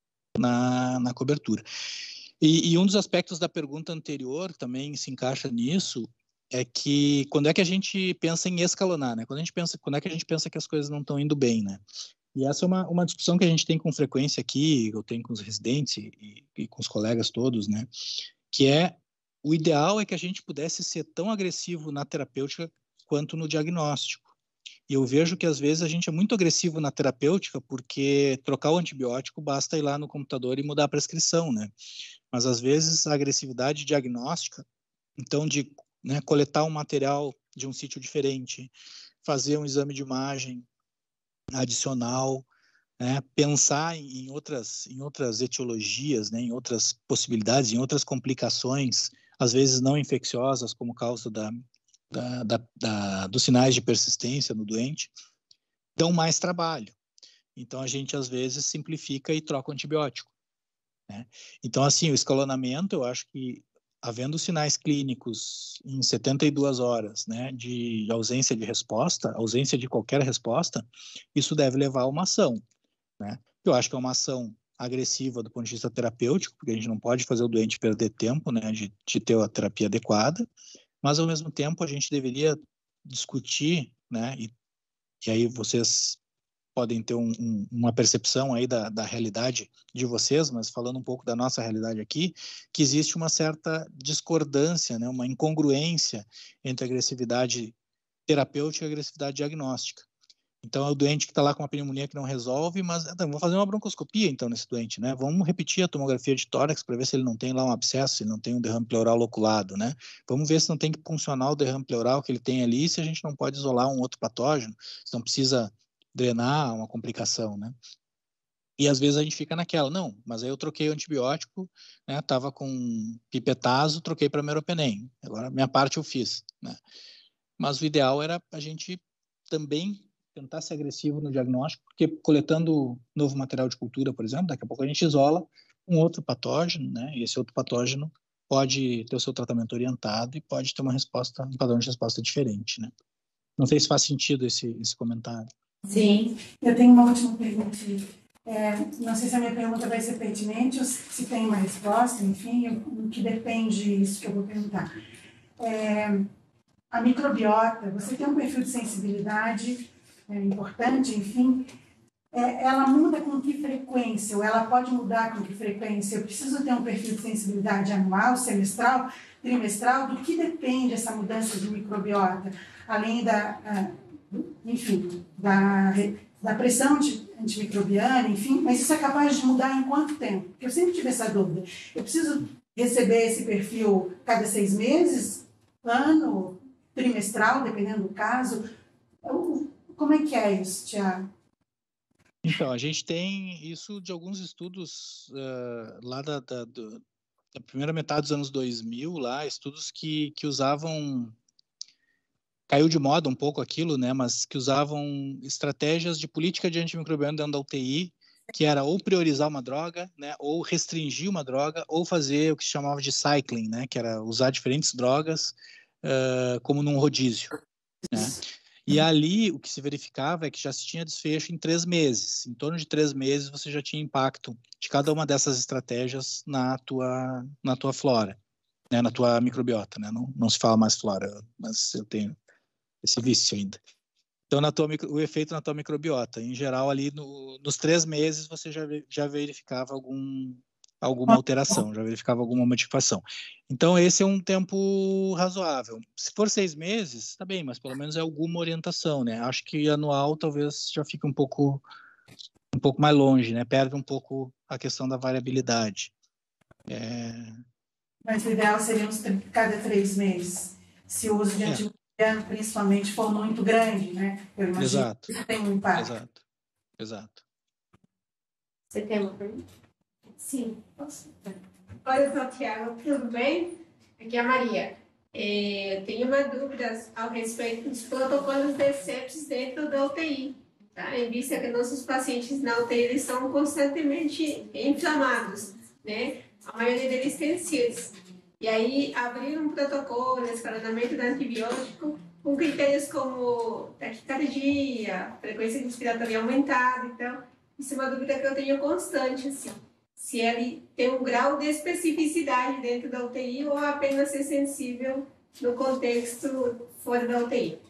na, na cobertura. E, e um dos aspectos da pergunta anterior também se encaixa nisso, é que quando é que a gente pensa em escalonar, né? Quando a gente pensa, quando é que a gente pensa que as coisas não estão indo bem, né? E essa é uma, uma discussão que a gente tem com frequência aqui, eu tenho com os residentes e, e com os colegas todos, né? Que é, o ideal é que a gente pudesse ser tão agressivo na terapêutica quanto no diagnóstico. E eu vejo que às vezes a gente é muito agressivo na terapêutica porque trocar o antibiótico basta ir lá no computador e mudar a prescrição, né? Mas às vezes a agressividade diagnóstica, então de, né, coletar um material de um sítio diferente, fazer um exame de imagem adicional, né, pensar em, em, outras, em outras etiologias, né, em outras possibilidades, em outras complicações, às vezes não infecciosas, como causa da, da, da, da, dos sinais de persistência no doente, dão mais trabalho. Então, a gente, às vezes, simplifica e troca o antibiótico, né? Então, assim, o escalonamento, eu acho que, havendo sinais clínicos em setenta e duas horas, né, de ausência de resposta, ausência de qualquer resposta, isso deve levar a uma ação, né? Eu acho que é uma ação agressiva do ponto de vista terapêutico, porque a gente não pode fazer o doente perder tempo, né, de, de ter a terapia adequada, mas, ao mesmo tempo, a gente deveria discutir, né, e, e aí vocês podem ter um, um, uma percepção aí da, da realidade de vocês, mas falando um pouco da nossa realidade aqui, que existe uma certa discordância, né, uma incongruência entre a agressividade terapêutica e a agressividade diagnóstica. Então, é o doente que está lá com uma pneumonia que não resolve, mas então, vamos fazer uma broncoscopia, então, nesse doente, né? Vamos repetir a tomografia de tórax para ver se ele não tem lá um abscesso, se ele não tem um derrame pleural loculado, né? Vamos ver se não tem que puncionar o derrame pleural que ele tem ali, se a gente não pode isolar um outro patógeno, se não precisa drenar uma complicação, né? E às vezes a gente fica naquela, não, mas aí eu troquei o antibiótico, né? Tava com pipetazo, troquei para meropenem. Agora, minha parte eu fiz, né? Mas o ideal era a gente também tentar ser agressivo no diagnóstico, porque coletando novo material de cultura, por exemplo, daqui a pouco a gente isola um outro patógeno, né? E esse outro patógeno pode ter o seu tratamento orientado e pode ter uma resposta, um padrão de resposta diferente, né? Não sei se faz sentido esse, esse comentário. Sim. Eu tenho uma última pergunta. É, não sei se a minha pergunta vai ser pertinente ou se tem uma resposta, enfim, o que depende disso que eu vou perguntar. É, a microbiota, você tem um perfil de sensibilidade é, importante, enfim, é, ela muda com que frequência, ou ela pode mudar com que frequência? Eu preciso ter um perfil de sensibilidade anual, semestral, trimestral? Do que depende essa mudança de microbiota? Além da, enfim, da, da pressão antimicrobiana, enfim, mas isso é capaz de mudar em quanto tempo? Porque eu sempre tive essa dúvida. Eu preciso receber esse perfil cada seis meses, ano, trimestral, dependendo do caso? Como é que é isso, Tiago? Então, a gente tem isso de alguns estudos uh, lá da, da, do, da primeira metade dos anos dois mil, lá, estudos que, que usavam, caiu de moda um pouco aquilo, né, mas que usavam estratégias de política de antimicrobiano dentro da U T I, que era ou priorizar uma droga, né, ou restringir uma droga, ou fazer o que se chamava de cycling, né, que era usar diferentes drogas uh, como num rodízio, né. E ali o que se verificava é que já se tinha desfecho em três meses. Em torno de três meses você já tinha impacto de cada uma dessas estratégias na tua, na tua flora, né? Na tua microbiota, né? Não, não se fala mais flora, mas eu tenho esse vício ainda. Então, na tua, o efeito na tua microbiota, em geral, ali no, nos três meses você já, já verificava algum, alguma alteração, já verificava alguma modificação. Então, esse é um tempo razoável. Se for seis meses, tá bem, mas pelo menos é alguma orientação, né? Acho que anual talvez já fique um pouco, um pouco mais longe, né? Perde um pouco a questão da variabilidade. É... Mas o ideal seria uns cada três meses, se o uso de É. antimicrobiano, principalmente, for muito grande, né? Eu imagino Exato. que isso tem um impacto. Exato, exato. Você tem uma pergunta? Sim, posso? Oi, eu sou o Thiago, tudo bem? Aqui é a Maria. É, eu tenho uma dúvida ao respeito dos protocolos de sepsis dentro da U T I. Tá? Em vista que nossos pacientes na U T I eles são constantemente inflamados, né? A maioria deles tem sífilis. E aí, abrir um protocolo de escalonamento do antibiótico com critérios como taquicardia, frequência respiratória aumentada. Então, isso é uma dúvida que eu tenho constante, assim. Se ele tem um grau de especificidade dentro da U T I ou apenas ser sensível no contexto fora da U T I.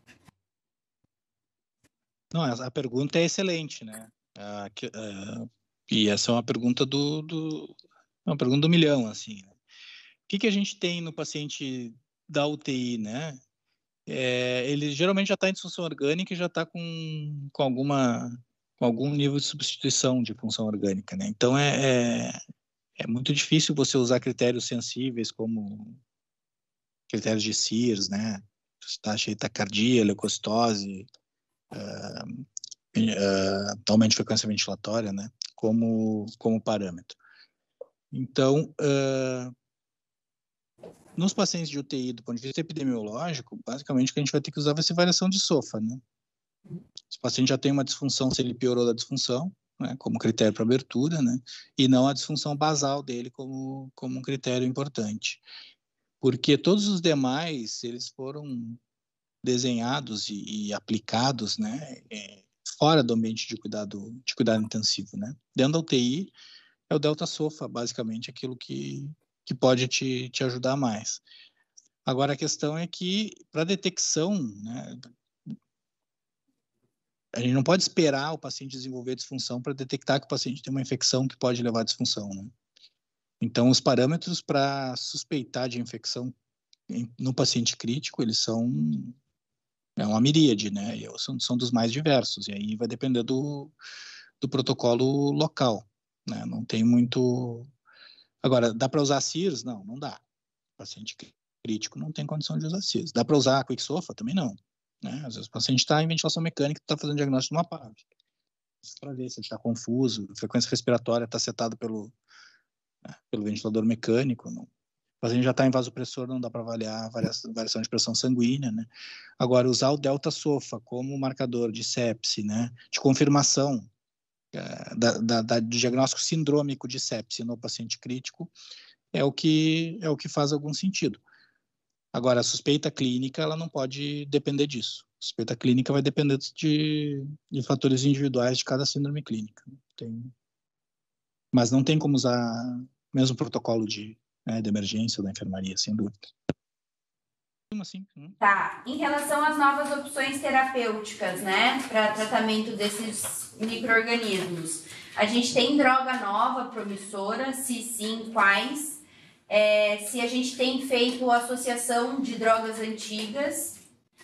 Não, a pergunta é excelente, né? Ah, que, ah, e essa é uma pergunta do, do uma pergunta do milhão, assim. Né? O que, que a gente tem no paciente da U T I, né? É, ele geralmente já está em disfunção orgânica e já está com, com alguma com algum nível de substituição de função orgânica, né? Então é, é, é muito difícil você usar critérios sensíveis como critérios de Sears, né? Taxa de taquicardia, leucocitose, uh, uh, aumento de frequência ventilatória, né? Como, como parâmetro. Então, uh, nos pacientes de U T I, do ponto de vista epidemiológico, basicamente o que a gente vai ter que usar vai ser variação de SOFA, né? Se o paciente já tem uma disfunção, se ele piorou da disfunção, né, como critério para abertura, né, e não a disfunção basal dele como, como um critério importante. Porque todos os demais, eles foram desenhados e, e aplicados, né, é, fora do ambiente de cuidado, de cuidado intensivo, né. Dentro da U T I, é o delta-SOFA, basicamente, aquilo que, que pode te, te ajudar mais. Agora, a questão é que, para detecção, né, a gente não pode esperar o paciente desenvolver disfunção para detectar que o paciente tem uma infecção que pode levar à disfunção, né? Então, os parâmetros para suspeitar de infecção no paciente crítico, eles são é uma miríade, né? E são, são dos mais diversos, e aí vai depender do, do protocolo local, né? Não tem muito... Agora, dá para usar Sears? Não, não dá. O paciente crítico não tem condição de usar Sears. Dá para usar Quick SOFA? Também não. Né? Às vezes o paciente está em ventilação mecânica e está fazendo diagnóstico de uma P A V. Para ver se ele está confuso, a frequência respiratória está setada pelo, né, pelo ventilador mecânico. Não. O paciente já está em vasopressor, não dá para avaliar a variação, variação de pressão sanguínea. Né? Agora, usar o delta-SOFA como marcador de sepse, né, de confirmação é, da, da, da, do diagnóstico sindrômico de sepse no paciente crítico é o que, é o que faz algum sentido. Agora, a suspeita clínica, ela não pode depender disso. A suspeita clínica vai depender de, de fatores individuais de cada síndrome clínica. Tem... Mas não tem como usar o mesmo protocolo de, né, de emergência da enfermaria, sem dúvida. Assim, hum. Tá. Em relação às novas opções terapêuticas, né, para tratamento desses micro-organismos, a gente tem droga nova, promissora? Se sim, quais? É, se a gente tem feito associação de drogas antigas,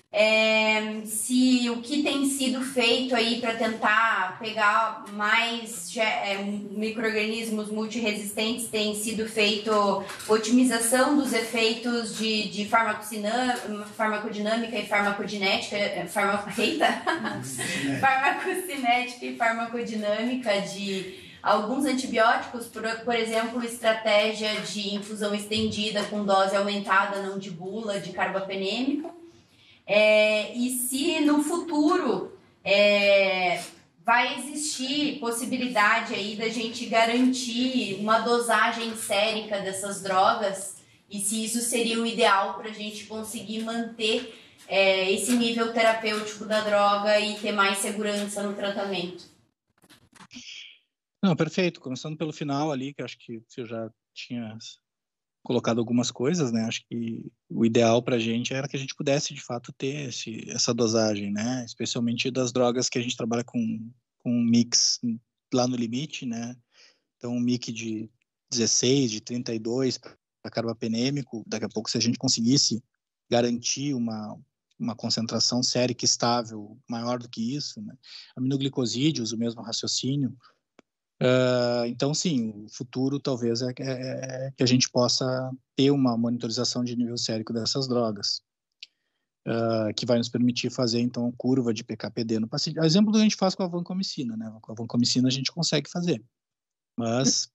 é, se o que tem sido feito aí para tentar pegar mais é, micro-organismos multiresistentes tem sido feito otimização dos efeitos de, de farmacodinâmica e farmacodinética, farmaco, eita, farmacocinética e farmacodinâmica de alguns antibióticos, por, por exemplo, estratégia de infusão estendida com dose aumentada, não de bula, de carbapenêmico. É, e se no futuro é, vai existir possibilidade aí da gente garantir uma dosagem sérica dessas drogas e se isso seria o ideal para a gente conseguir manter é, esse nível terapêutico da droga e ter mais segurança no tratamento. Não, perfeito. Começando pelo final ali, que eu acho que você já tinha colocado algumas coisas, né? Acho que o ideal para a gente era que a gente pudesse, de fato, ter esse, essa dosagem, né? Especialmente das drogas que a gente trabalha com, com um mix lá no limite, né? Então, um mix de dezesseis, de trinta e dois para carbapenêmico, daqui a pouco, se a gente conseguisse garantir uma, uma concentração sérica estável maior do que isso, né? Aminoglicosídeos, o mesmo raciocínio. Uh, então, sim, o futuro talvez é, é, é que a gente possa ter uma monitorização de nível sérico dessas drogas, uh, que vai nos permitir fazer, então, curva de P K P D no paciente. O exemplo que a gente faz com a vancomicina, né? Com a vancomicina a gente consegue fazer, mas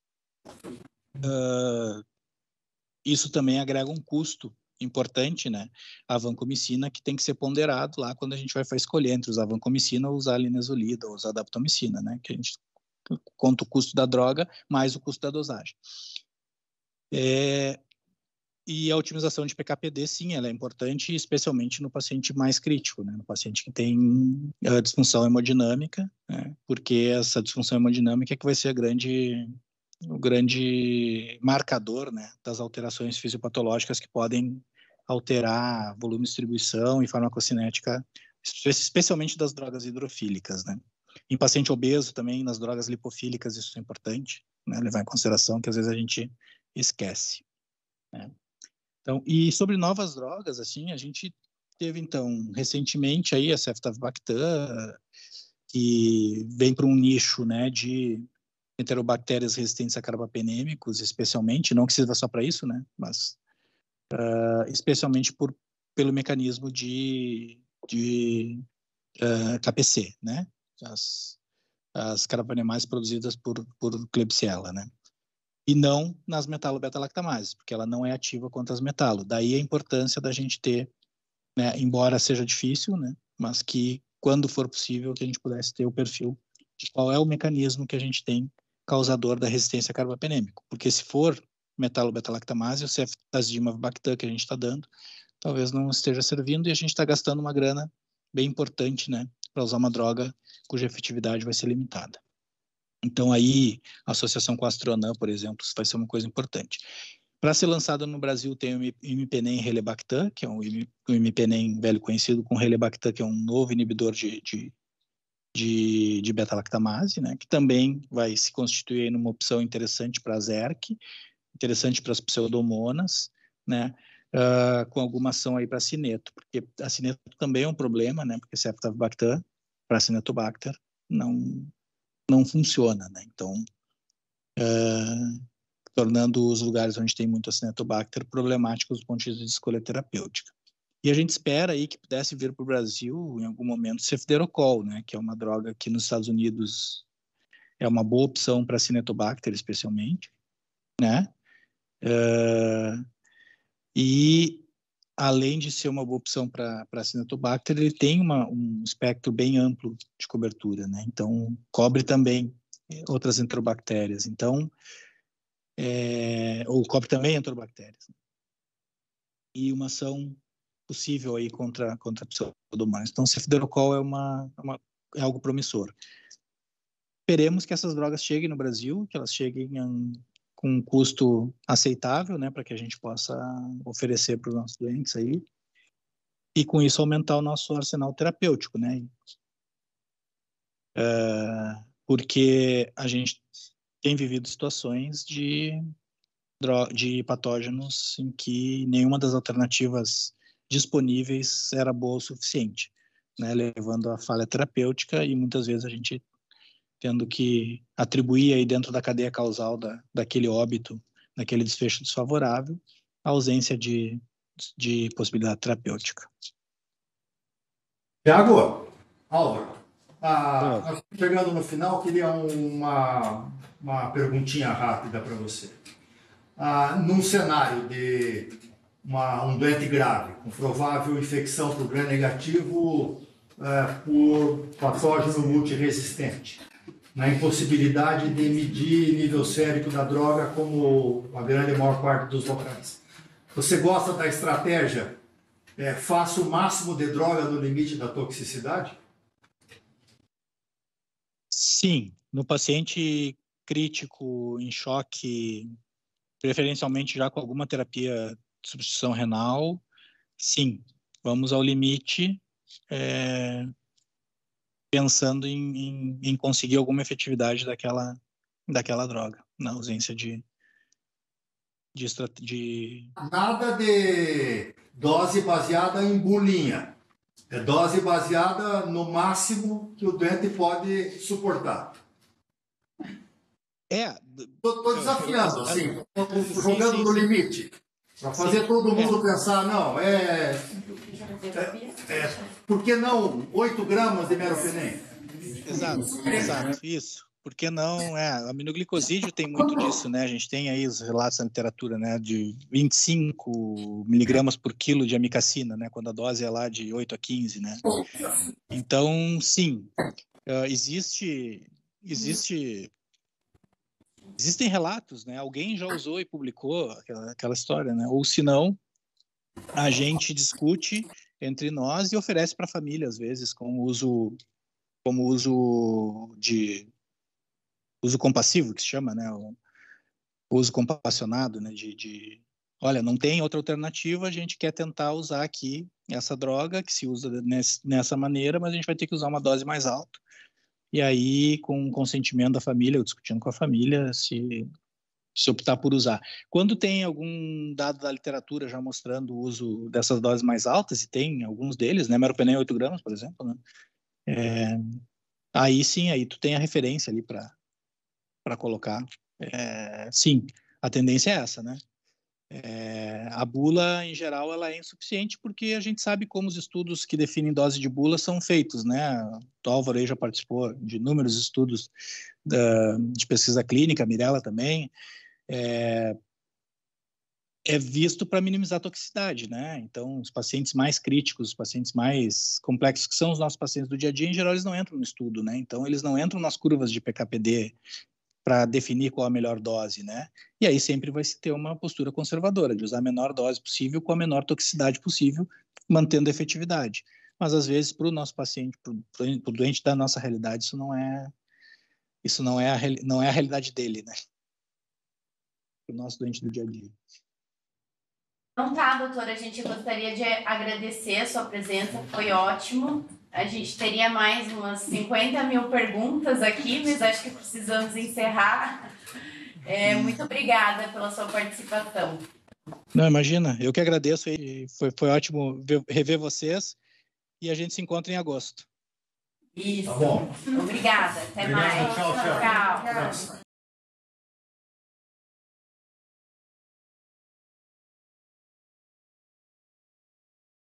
uh, isso também agrega um custo importante, né? A vancomicina, que tem que ser ponderado lá quando a gente vai escolher entre usar vancomicina ou usar linezolida ou usar daptomicina, né? Que a gente conta o custo da droga mais o custo da dosagem. É, e a otimização de P K P D, sim, ela é importante, especialmente no paciente mais crítico, né? No paciente que tem a disfunção hemodinâmica, né? Porque essa disfunção hemodinâmica é que vai ser a grande, o grande marcador, né, das alterações fisiopatológicas que podem alterar volume de distribuição e farmacocinética, especialmente das drogas hidrofílicas, né? Em paciente obeso também, nas drogas lipofílicas, isso é importante, né, levar em consideração, que às vezes a gente esquece, né? Então, e sobre novas drogas, assim, a gente teve, então, recentemente aí a ceftavibactam, que vem para um nicho, né, de enterobactérias resistentes a carbapenêmicos, especialmente, não que sirva só para isso, né, mas uh, especialmente por, pelo mecanismo de, de uh, K P C, né? As, as carbapenemais produzidas por, por Klebsiella, né? E não nas metalobeta-lactamases, porque ela não é ativa contra as metalo. Daí a importância da gente ter, né, embora seja difícil, né, mas que, quando for possível, que a gente pudesse ter o perfil de qual é o mecanismo que a gente tem causador da resistência a carbapenêmico. Porque se for metalobeta-lactamase, o ceftazidimab-bactam que a gente está dando, talvez não esteja servindo e a gente está gastando uma grana bem importante, né, para usar uma droga cuja efetividade vai ser limitada. Então, aí, a associação com a Astronam, por exemplo, vai ser uma coisa importante. Para ser lançado no Brasil, tem o imipenem relebactam, que é um, um imipenem velho conhecido, com relebactam, que é um novo inibidor de, de, de, de beta-lactamase, né, que também vai se constituir numa opção interessante para a Z E R C, interessante para as pseudomonas, né, Uh, com alguma ação aí para cineto, porque a cineto também é um problema, né, porque ceftavibactam para cinetobacter não, não funciona, né, então uh, tornando os lugares onde tem muito cinetobacter problemáticos do ponto de vista de escolha terapêutica. E a gente espera aí que pudesse vir para o Brasil, em algum momento, cefderocol, né, que é uma droga que nos Estados Unidos é uma boa opção para cinetobacter, especialmente, né, uh, e, além de ser uma boa opção para Acinetobacter, ele tem uma, um espectro bem amplo de cobertura, né? Então, cobre também outras enterobactérias. Então, é, ou cobre também enterobactérias. E uma ação possível aí contra, contra pseudomonas. Então, cefderocol é, uma, uma, é algo promissor. Esperemos que essas drogas cheguem no Brasil, que elas cheguem em, com um custo aceitável, né, para que a gente possa oferecer para os nossos doentes aí, e com isso aumentar o nosso arsenal terapêutico, né, é, porque a gente tem vivido situações de, de patógenos em que nenhuma das alternativas disponíveis era boa o suficiente, né, levando à falha terapêutica, e muitas vezes a gente tendo que atribuir aí dentro da cadeia causal da, daquele óbito, daquele desfecho desfavorável, a ausência de, de possibilidade terapêutica. Tiago, Álvaro, ah, nós estamos chegando no final, queria uma, uma perguntinha rápida para você. Ah, num cenário de uma, um doente grave, com provável infecção por gram negativo eh, por patógeno multiresistente, na impossibilidade de medir nível sérico da droga como a grande maior parte dos locais. Você gosta da estratégia é, faça o máximo de droga no limite da toxicidade? Sim. No paciente crítico, em choque preferencialmente já com alguma terapia de substituição renal, sim, vamos ao limite, é, pensando em, em, em conseguir alguma efetividade daquela, daquela droga, na ausência de, de, de... Nada de dose baseada em bulinha. É dose baseada no máximo que o doente pode suportar. É. Estou desafiando, assim, sim, jogando sim, no sim. limite. Para fazer sim. todo mundo é. pensar, não, é, é, é. Por que não oito gramas de meropenem? Exato, exato, isso. Por que não? É, o aminoglicosídeo tem muito disso, né? A gente tem aí os relatos na literatura, né? De vinte e cinco miligramas por quilo de amicacina, né? Quando a dose é lá de oito a quinze, né? Então, sim, uh, existe, existe, existem relatos, né? Alguém já usou e publicou aquela, aquela história, né? Ou se não, a gente discute entre nós e oferece para a família, às vezes, com uso, como uso de uso compassivo, que se chama, né? O uso compassionado, né? De, de, olha, não tem outra alternativa, a gente quer tentar usar aqui essa droga que se usa nesse, nessa maneira, mas a gente vai ter que usar uma dose mais alta. E aí, com o consentimento da família, ou discutindo com a família, se, se optar por usar. Quando tem algum dado da literatura já mostrando o uso dessas doses mais altas, e tem alguns deles, né? Meropenem oito gramas, por exemplo, né? É, aí sim, aí tu tem a referência ali para para colocar. É, sim, a tendência é essa, né? É, a bula, em geral, ela é insuficiente porque a gente sabe como os estudos que definem dose de bula são feitos, né? O Álvaro aí já participou de inúmeros estudos da, de pesquisa clínica, a Mirella também. É, é visto para minimizar a toxicidade, né? Então, os pacientes mais críticos, os pacientes mais complexos, que são os nossos pacientes do dia a dia, em geral, eles não entram no estudo, né? Então, eles não entram nas curvas de P K P D para definir qual a melhor dose, né? E aí sempre vai se ter uma postura conservadora, de usar a menor dose possível com a menor toxicidade possível, mantendo a efetividade. Mas, às vezes, para o nosso paciente, para o doente da nossa realidade, isso não é, isso não é, a, não é a realidade dele, né? Para o nosso doente do dia a dia. Então tá, doutora, a gente gostaria de agradecer a sua presença, foi ótimo. A gente teria mais umas cinquenta mil perguntas aqui, mas acho que precisamos encerrar. É, muito obrigada pela sua participação. Não, imagina, eu que agradeço. Foi, foi ótimo ver, rever vocês e a gente se encontra em agosto. Isso. Tá bom. Obrigada. Até Obrigado. mais. Tchau, tchau. Tchau. Tchau.